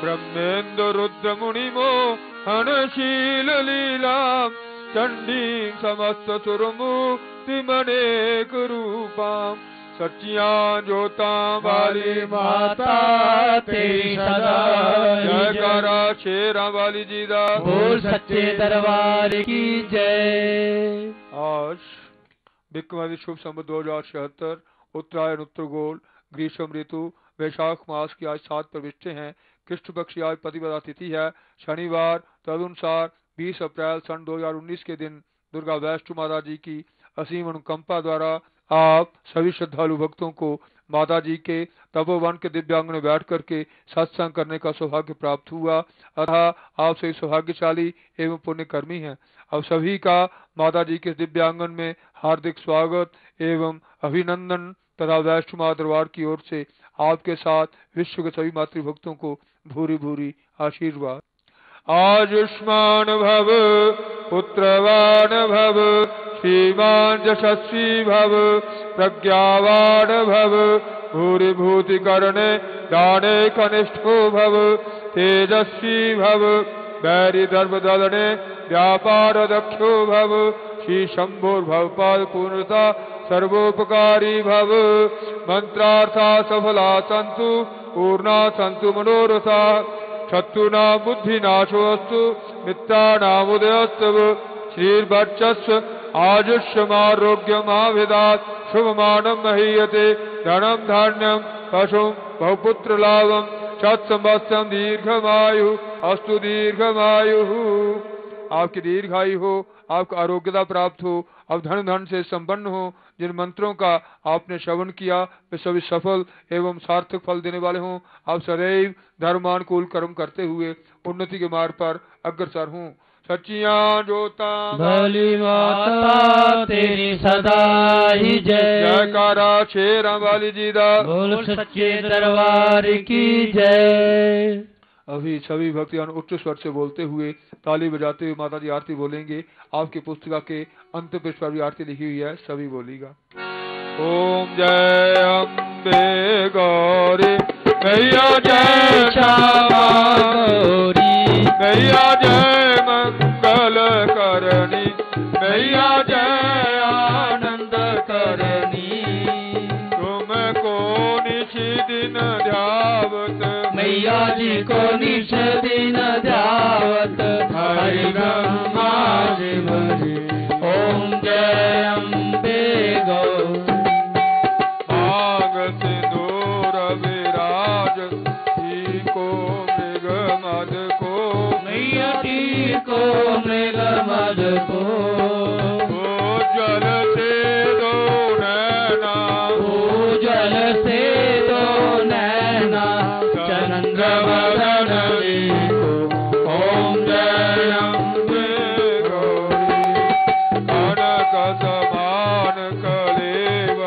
ब्रह्मेन्दुरुद्रमुनिमोहनशीललीलाम् चण्डीं समस्तसुरमुक्तिमनेकरूपाम् सच्चियां जोतां वाली माता तेरी सदा जयकारा शेरां वाली जी दा बोल सच्चे दरबार की जय। आज बिक्रमादी शुभ संवत दो हजार छिहत्तर उत्तरायण उत्तरगोल ग्रीष्म ऋतु वैशाख मास की आज सात प्रविष्टे हैं। कृष्ण पक्ष की आज प्रतिपदा तिथि है शनिवार। तदनुसार बीस अप्रैल सन दो हजार उन्नीस के दिन दुर्गा वैष्णो माता जी की असीम अनुकंपा द्वारा आप सभी श्रद्धालु भक्तों को माता जी के तपोवन के दिव्यांग में बैठ करके सत्संग करने का सौभाग्य प्राप्त हुआ। अतः आप सभी सौभाग्यशाली एवं पुण्यकर्मी हैं। अब सभी का माता जी के दिव्यांगन में हार्दिक स्वागत एवं अभिनंदन तथा वैष्णो माता दरबार की ओर से आपके साथ विश्व के सभी मातृभक्तों को भूरी भूरी आशीर्वाद। आयुष्मान भव पुत्रवान भव श्रीमान यशस्वी भव प्रज्ञावान भव भूरि भूति करणे दाने कनिष्ठो भव तेजस्वी भव वैरि धर्म दलने व्यापार दक्षो भव श्री शंभुर्भव पाद पूर्णता सर्वोपकारी भव। मंत्रार्था सफला संतु पूर्णा संतु मनोरथा शत्रुना बुद्धि नाशोस्तु मित्राणाम उदयस्तव श्रीर्वर्चस्व आयुष्यमारोग्यमाभिदात् शुभमानं महीयते धनं धान्यं पशुं बहुपुत्र लाभं शतसंवत्सरं दीर्घमायु अस्तु दीर्घमायु। आपकी दीर्घायु हो, आपको आरोग्यता प्राप्त हो, अब धन धन से संपन्न हो। जिन मंत्रों का आपने श्रवण किया वे सभी सफल एवं सार्थक फल देने वाले हों। आप सदैव धर्मानुकूल कर्म करते हुए उन्नति के मार्ग पर अग्रसर हों। सच्चियां जोता भली माता तेरी सदा ही जय। जयकारा शेरां वाली जी दा बोल सच्चे दरबार की जय। अभी सभी भक्तजन उच्च स्वर से बोलते हुए ताली बजाते हुए माता जी आरती बोलेंगे। आपकी पुस्तिका के अंत पृष्ठ पर भी आरती लिखी हुई है, सभी बोलिएगा। ओम जय अम्बे गौरी मैया जय श्यामा गौरी मैया जय मंगल करणी मैया जय आनंद करणी तुमको निश दिन ध्यावत मैया जी को निश दिन ध्यावत हरि ब्रह्मा जी भजे। ओम जय अम्बे गौरी आग सिंदूर विराज को मृग मद को मैया को मृग मद को जल से दो नैना जल से दो नैना चंद्र वदन को। ओम जय अम्बे गौरी कनक समान कलेव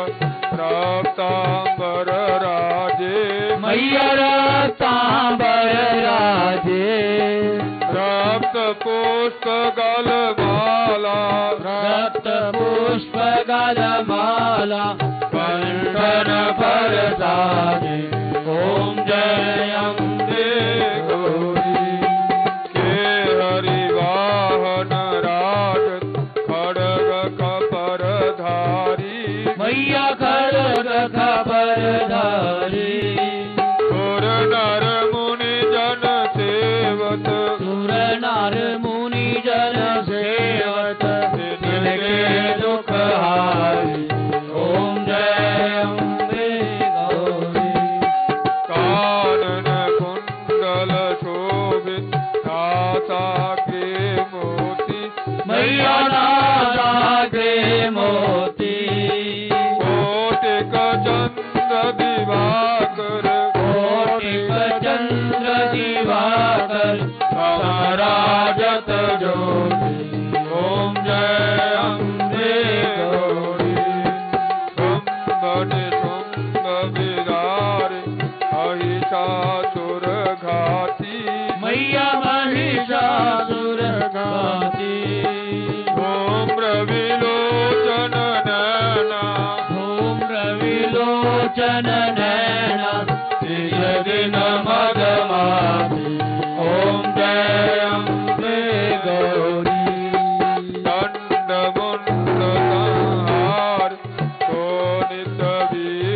रक्तांबर राजे मैया रक्तांबर राजे रक्त पुष्प गल माला रक्त पुष्प गल माला कंठन पर साजे। ओम जय अम्बे गौरी के हरि वाहन राज खड़ग खपर धारी मैया खड़ग खपर धारी सुर नर मुनि जन सेवत सुर नर मुनि जन सेवत तिनके दुख हारी। ओम जय अम्बे गौरी कानन कुंडल शोभित नासा के मोती मैया नासा के मोती कोटिक चंद्र दिवाकर कोटिक चंद्र दिवाकर समराजत ज्योति। ओम जय अम्बे गौरी शुंभ निशुंभ विदारे महिषासुर घाती मैया महिषासुर घाती धूम्र विलोचन नैना धूम्र विलोचन नैना तिज दिन मदमाती। ओम जय अम्बे गौरी दंड मुंड संहार शोणित वीर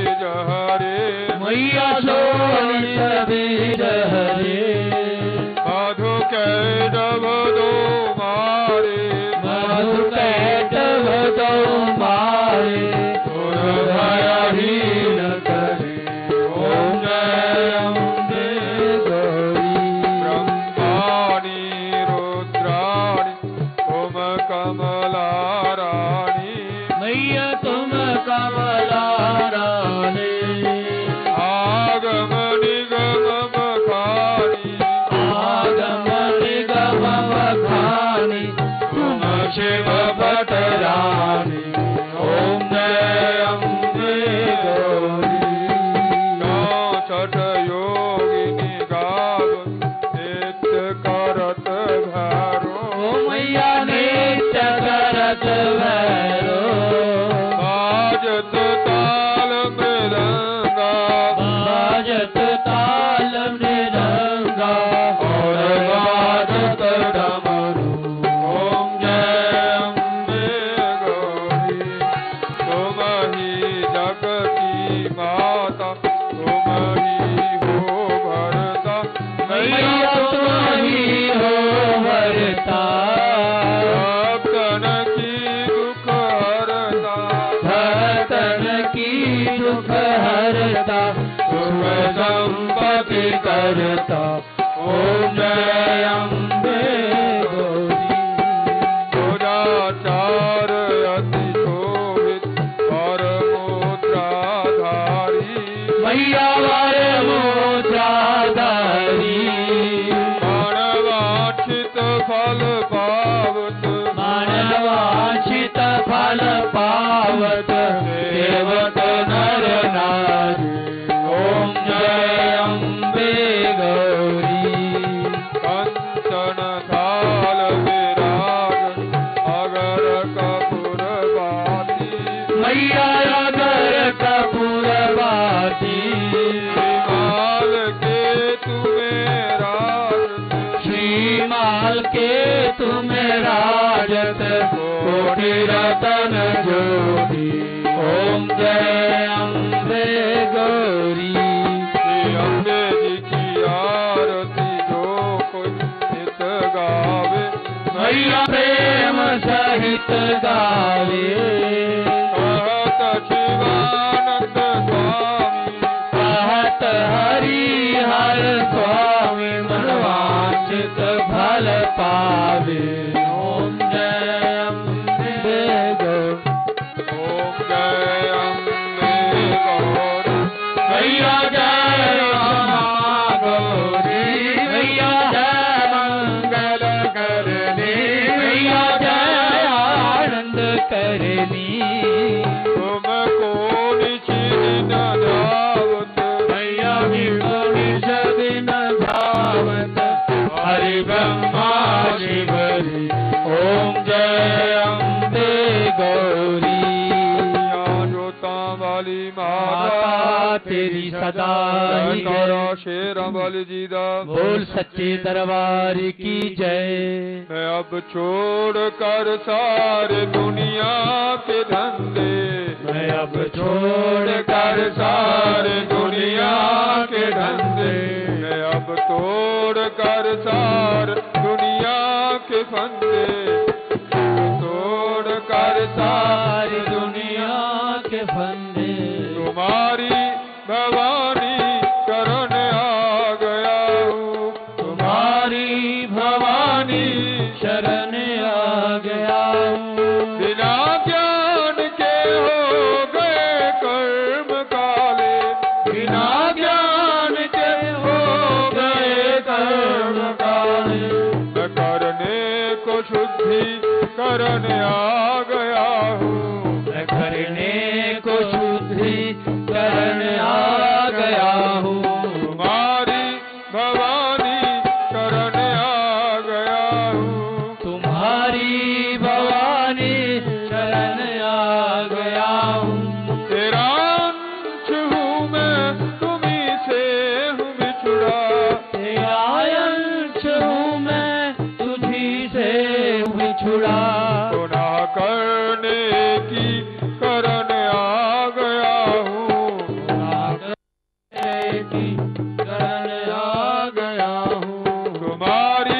मैया सोनी सबीर हरे मधु कैटभ दो मारे मधु कैटभ दो मारे सुर भयहीन करे ओम जय अम्बे गौरी ब्रह्माणि रुद्राणि तुम कमला रानी मैया तुम कमला रानी आगम निगम बखानी आगम निगम बखानी तुम शिव भट रानी ओम जय अम्बे गौरी नौ छठ योगिनी गाव नित्य करत भैरो ओ मैया नित्य करत भैरो बाजत ताल मृदंगा बाजत ताल मृदंगा और बाजत डमरू ओम जय अम्बे गौरी तुम ही जग की माता तुम ही हो भरता मैया तुम ही हो भरता भक्तन की दुख हरता भक्तन की दुख हरता सुख संपत्ति करता ओम जय अम्बे गौरी दुराचार अति शोभित और मुद्राधारी मैया वर मुद्राधारी मानवांछित फल पावत मानवांछित फल पावत देवत नर नारी ओम जय अम्बे गौरी कंचन थाल विराज अगर कपूर बाती मैया अगर कपूर बाती माल के तुम्हें राज श्रीमाल के तुम्हें राजत कोटि रतन ज्योति ओम जय अम्बे गौरी श्री अम्बे जी की आरती जो कोई नित गावे मैया प्रेम सहित गावे कहत शिवानंद स्वामी कहत हरि हर स्वामी मनवांचित फल पावे ओम जय अम्बे गौरी ओम जय अम्बे गौरी मैया जय रामा गौरी मैया जय मंगल करनी मैया जय आनंद करनी तुमको निश्चित न धावत मैया निज दिन धावत हरि ब्रह्मा शिवरी ओम जय अम्बे गौरी जोता वाली माता माता तेरी सदा ही करो जय शेर बलि जी दा बोल सच्चे दरबार की जय मैं अब छोड़ कर सारे दुनिया के धंधे मैं अब छोड़ कर सारे दुनिया के धंधे मैं अब तोड़ कर सार दुनिया के फंदे तोड़ कर सारी सारी दुनिया के फंदे तुम्हारी भवानी शरण आ गया हूँ तुम्हारी भवानी शरण आ गया हूँ बिना ज्ञान के हो गए कर्म काले बिना ज्ञान के हो गए कर्म काले मैं करने को शुद्धि करने आ गया हूँ मैं करने को शुद्धि करण आ गया हूँ तुम्हारी भवानी शरण आ गया हूँ तुम्हारी भवानी शरण आ गया हूँ तेरा अंश हूँ मैं तुम्हीं से हूँ बिछुड़ा तेरा अंश हूँ मैं तुझी से बिछुड़ा गुनाह की शरण आ गया हूँ। तुम्हारी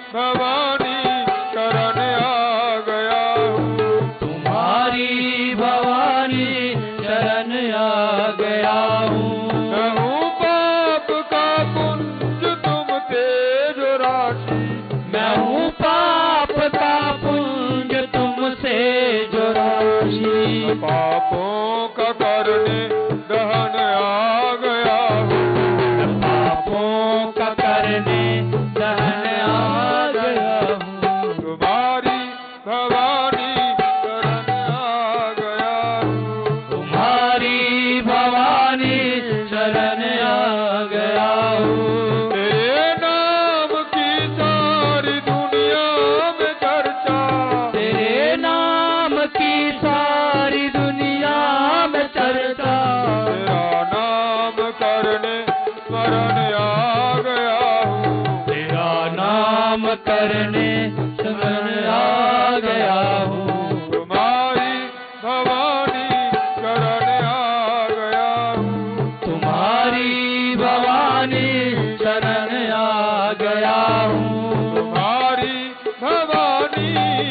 भवानी शरण आ गया हूँ। तुम्हारी भवानी शरण आ गया हूँ। मैं हूँ पाप का पुंज तुम तेज राशि। मैं हूँ पाप का पुंज तुमसे जो राशि। पापों का करने दहन आ गया हूँ। पापों का करने दहन आ गया हूँ। तुम्हारी भवानी शरण आ गया हूँ। तुम्हारी भवानी शरण आ गया हूँ। तेरे नाम की सारी दुनिया में चर्चा। तेरे नाम की सारी दुनिया में चर्चा। तेरा नाम करने स्मरण आ गया हूँ। तेरा नाम करने शरण आ गया हूँ। तुम्हारी भवानी शरण आ गया हूँ। तुम्हारी भवानी शरण आ गया हूँ। तुम्हारी भवानी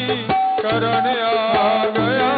शरण आ गया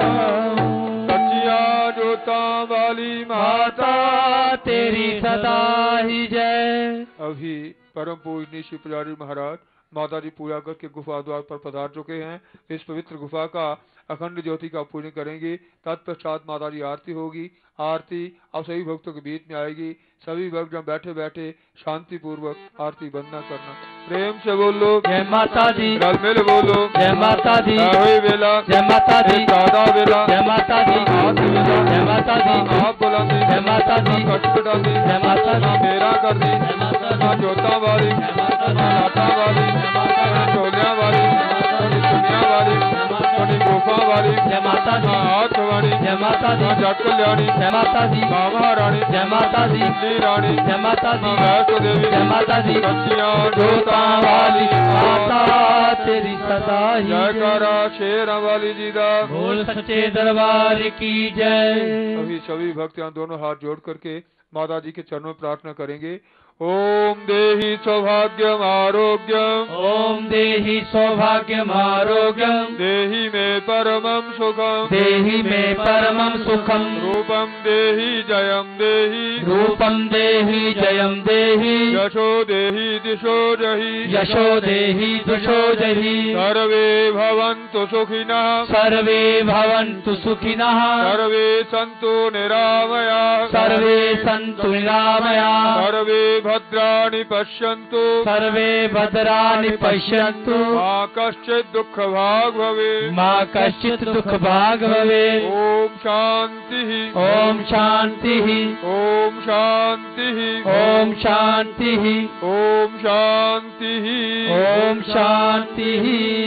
हूँ। सचिया जोता वाली माता माता तेरी सदा ही जय। अभी परम पूजनीय श्री पुजारी महाराज माता जी पूजा करके गुफा द्वार पर पधार चुके हैं। इस पवित्र गुफा का अखंड ज्योति का पूजन करेंगे। तत्पश्चात माता जी आरती होगी। आरती अब सभी भक्तों के बीच में आएगी। सभी भक्त जब बैठे बैठे शांति पूर्वक आरती वंदना करना। प्रेम से बोलो जय माता दी। रल मिल बोलो जय माता दी। हुई बेला जय माता दी। दादा बेला जय माता दी। हाथ बेला जय माता दी। आप बुलंदी जय माता दी। कट डाली जय माता दी। मेरा कर दी जय माता दी। जोता वाली जय माता दी। लाटा वाली जय माता दी। चोलिया वाली दी। दुनिया वाली जय माता दी। गुफा वाली जय माता दी। हाथ वाली जय माता दी। जट कल्याणी जय माता दी। मामा रानी जय माता दी। दिल्ली रानी जय माता दी। वैष्णो देवी जय माता दी। सचिया जोता वाली माता तेरी सदा ही जय जय। करा शेर वाली जी दा बोल सच्चे दरबार की जय। अभी सभी भक्त यहाँ दोनों हाथ जोड़ करके माता जी के चरणों में प्रार्थना करेंगे। ओम देहि सौभाग्यम आरोग्यम। ओम देहि सौभाग्यम आरोग्यम। देहि मे परमं सुखम। देहि मे परमं सुखम। रूपम देहि जयम देहि। रूपम देहि जयम देहि। यशो देहि दिशो जहि। यशो देहि दुषो जहि। सर्वे भवन्तु सुखिनः। सर्वे भवन्तु सुखिनः। सर्वे सन्तु निरामयाः। सर्वे सन्तु निरामयाः। सर्वे भद्राणि पश्यन्तु। सर्वे भद्राणि पश्यन्तु। मा कश्चित् दुःख भाग् भवेत्। मा कश्चित् दुःख भाग् भवेत्। ओम शान्तिः। ओम शान्तिः। ओम शान्तिः। ओम शान्तिः। ओम शान्तिः। ओम शान्तिः।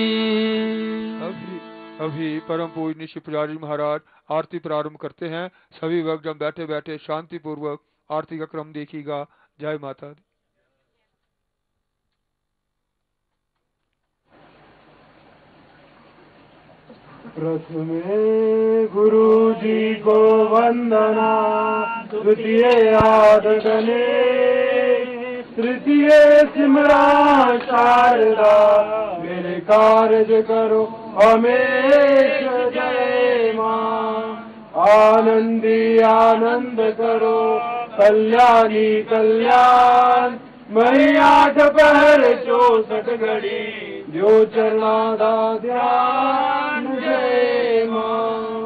अभी अभी परम पूजनीय श्री पुजारी महाराज आरती प्रारंभ करते हैं। सभी भक्त जब बैठे बैठे शांति पूर्वक आरती का क्रम देखिएगा। जय माता दी। प्रथमे गुरु जी को वंदना। द्वितीय आदगने। तृतीय सिमरा शारदा। मेरे कार्य करो हमेश जय मां। आनंदी आनंद करो कल्याणी कल्याण। मई आठ पहर चौसठ घड़ी जो चरना दा ध्यान जय मां।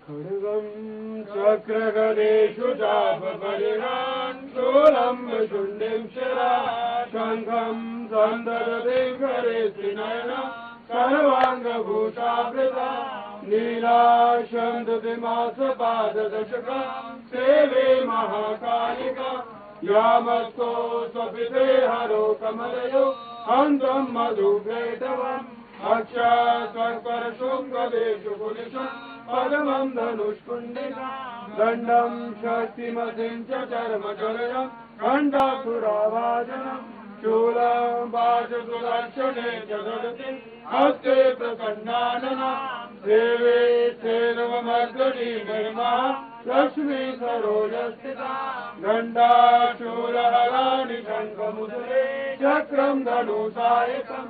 खड्गं चक्रगदेषु चापपरिणान् शूलं शुण्डिं शिरा शङ्खं सन्ददतिं करे त्रिनयना सर्वाङ्गभूषावृता नीलाशं दधिमासपाददशका सेवे महाकालिका यामस्तो स्वपिते हरो कमलयो हन्तं मधुग्रेटवम् अक्षात्कर्षुङ्गदेषु पुलिशं पदमं धनुष्कुण्डिका दण्डं शक्तिमतिं च चर्मचर्यं घण्टासुराभाजनं शूलं वाचसुदर्शने च ददति हस्ते प्रसन्नानना सेवे सेनवमर्दनी महिमा लक्ष्मी सरोजस्थिता गण्डा शूलहराणि शङ्खमुदरे चक्रं धनुसायकम्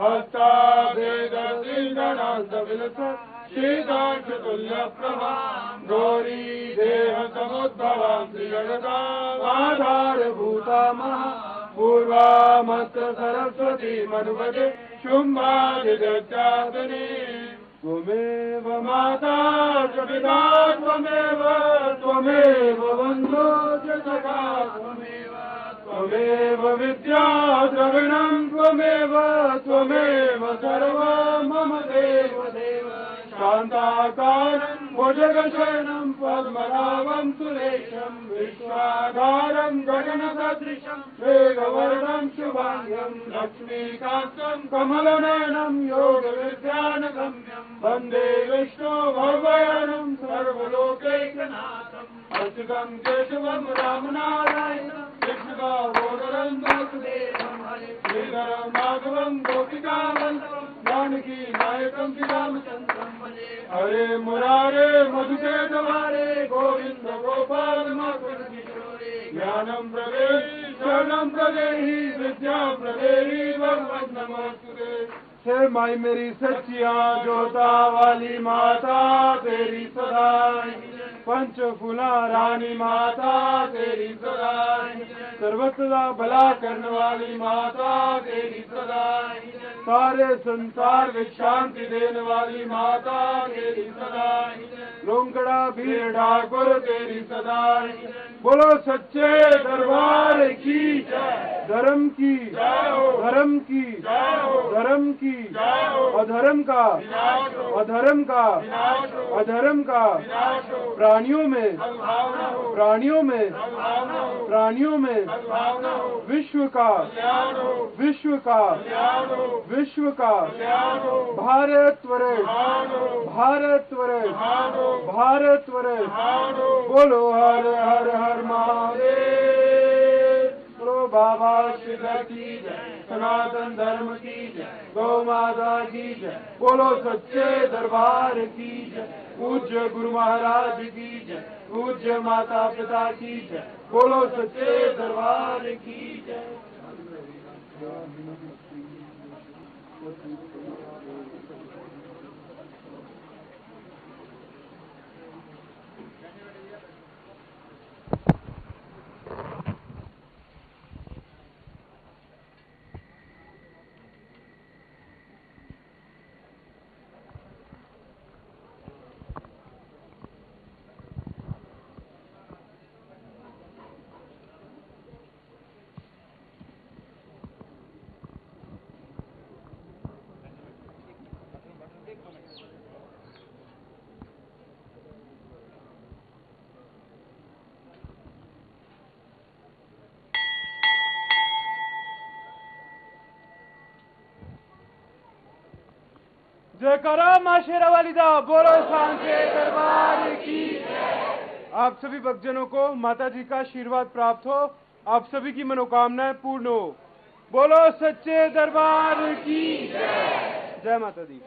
हस्ताभेदीर्गणान्तविलस शीतांशुतुल्यप्रभा गौरी देहसमुद्भवां त्रिजगदाधारभूता महा पूर्वामत्र सरस्वती मनुवदे शुम्भादिदत्यादिनी त्वमेव माता च पिता त्वमेव त्वमेव बन्धो च सखा त्वमेव त्वमेव विद्या द्रविणं त्वमेव त्वमेव सर्वं मम देव देव शान्ताकारं भुजगशयनं पद्मनाभं सुरेशं विश्वाधारं गगनसदृशं मेघवर्णं शुभाङ्गं लक्ष्मीकान्तं कमलनयनं योगविद्यानगम्यं वन्दे विष्णु भगवानं सर्वलोकैकनाथम् अच्युतं केशवं रामनारायणं कृष्णदामोदरं वासुदेवं श्रीधरं माधवं गोपिकावल्लभं जानकी नायकं श्रीरामचन्द्रं भजे हरे मुरारे मधुकेतवारे गोविन्द गोपाल किशोरे ज्ञानं प्रदेहि शरणं प्रदेहि विद्यां प्रदेहि भगवन् नमोस्तुते। हे माई मेरी सच्चिया जोता वाली माता तेरी सदाई पंच फूला रानी माता तेरी सदाई सर्वत्र भला करने वाली माता तेरी सदाई सारे संसार में शांति देने वाली माता तेरी सदाई लोंगड़ा भीड़ ठाकुर तेरी सदाई बोलो सच्चे दरबार की धर्म की धर्म की धर्म की अधर्म का अधर्म का अधर्म का प्राणियों में प्राणियों में प्राणियों में विश्व का विश्व का विश्व का भारत त्वरे भारत त्वरे भारत त्वरे बोलो हर हर हर महादेव बोलो बाबा शिव की जय सनातन धर्म की जय गौ माता की जय बोलो सच्चे दरबार की जय पूज्य गुरु महाराज की जय पूज्य माता पिता की जय बोलो सच्चे दरबार की जय। जयकारा मां शेरावाली दा बोलो सांचे दरबार की। आप सभी भक्तजनों को माता जी का आशीर्वाद प्राप्त हो, आप सभी की मनोकामनाएं पूर्ण हो। बोलो सच्चे दरबार की जय माता दी।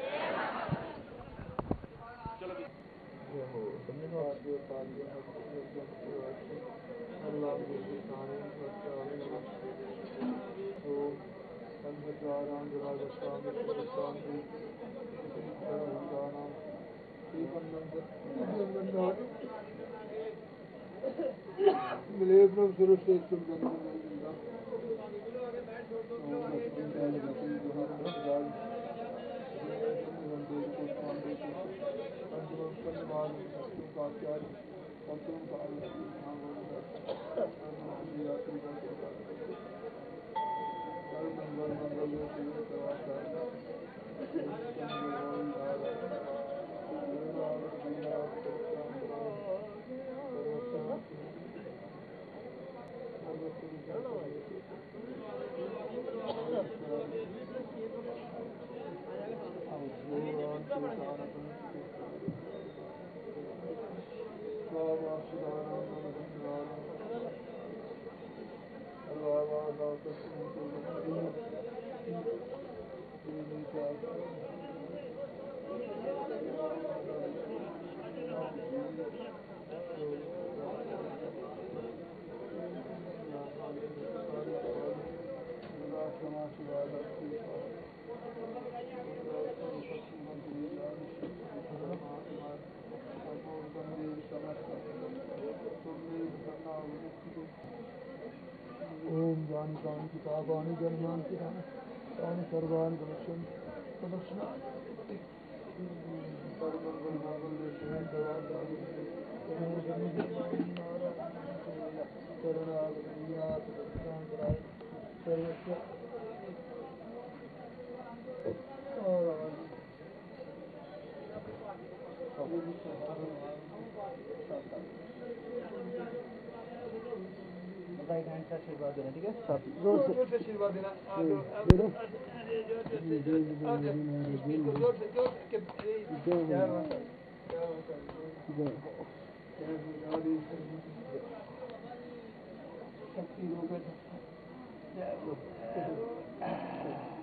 ओम ज्ञान ज्ञान किताबानि जन्मान कितानि तानि सर्वाणि गमशं प्रदक्षिणा राइट हैंड से आशीर्वाद देना, ठीक है? जोर से जोर से आशीर्वाद देना। जोर से जोर से जोर के शक्ति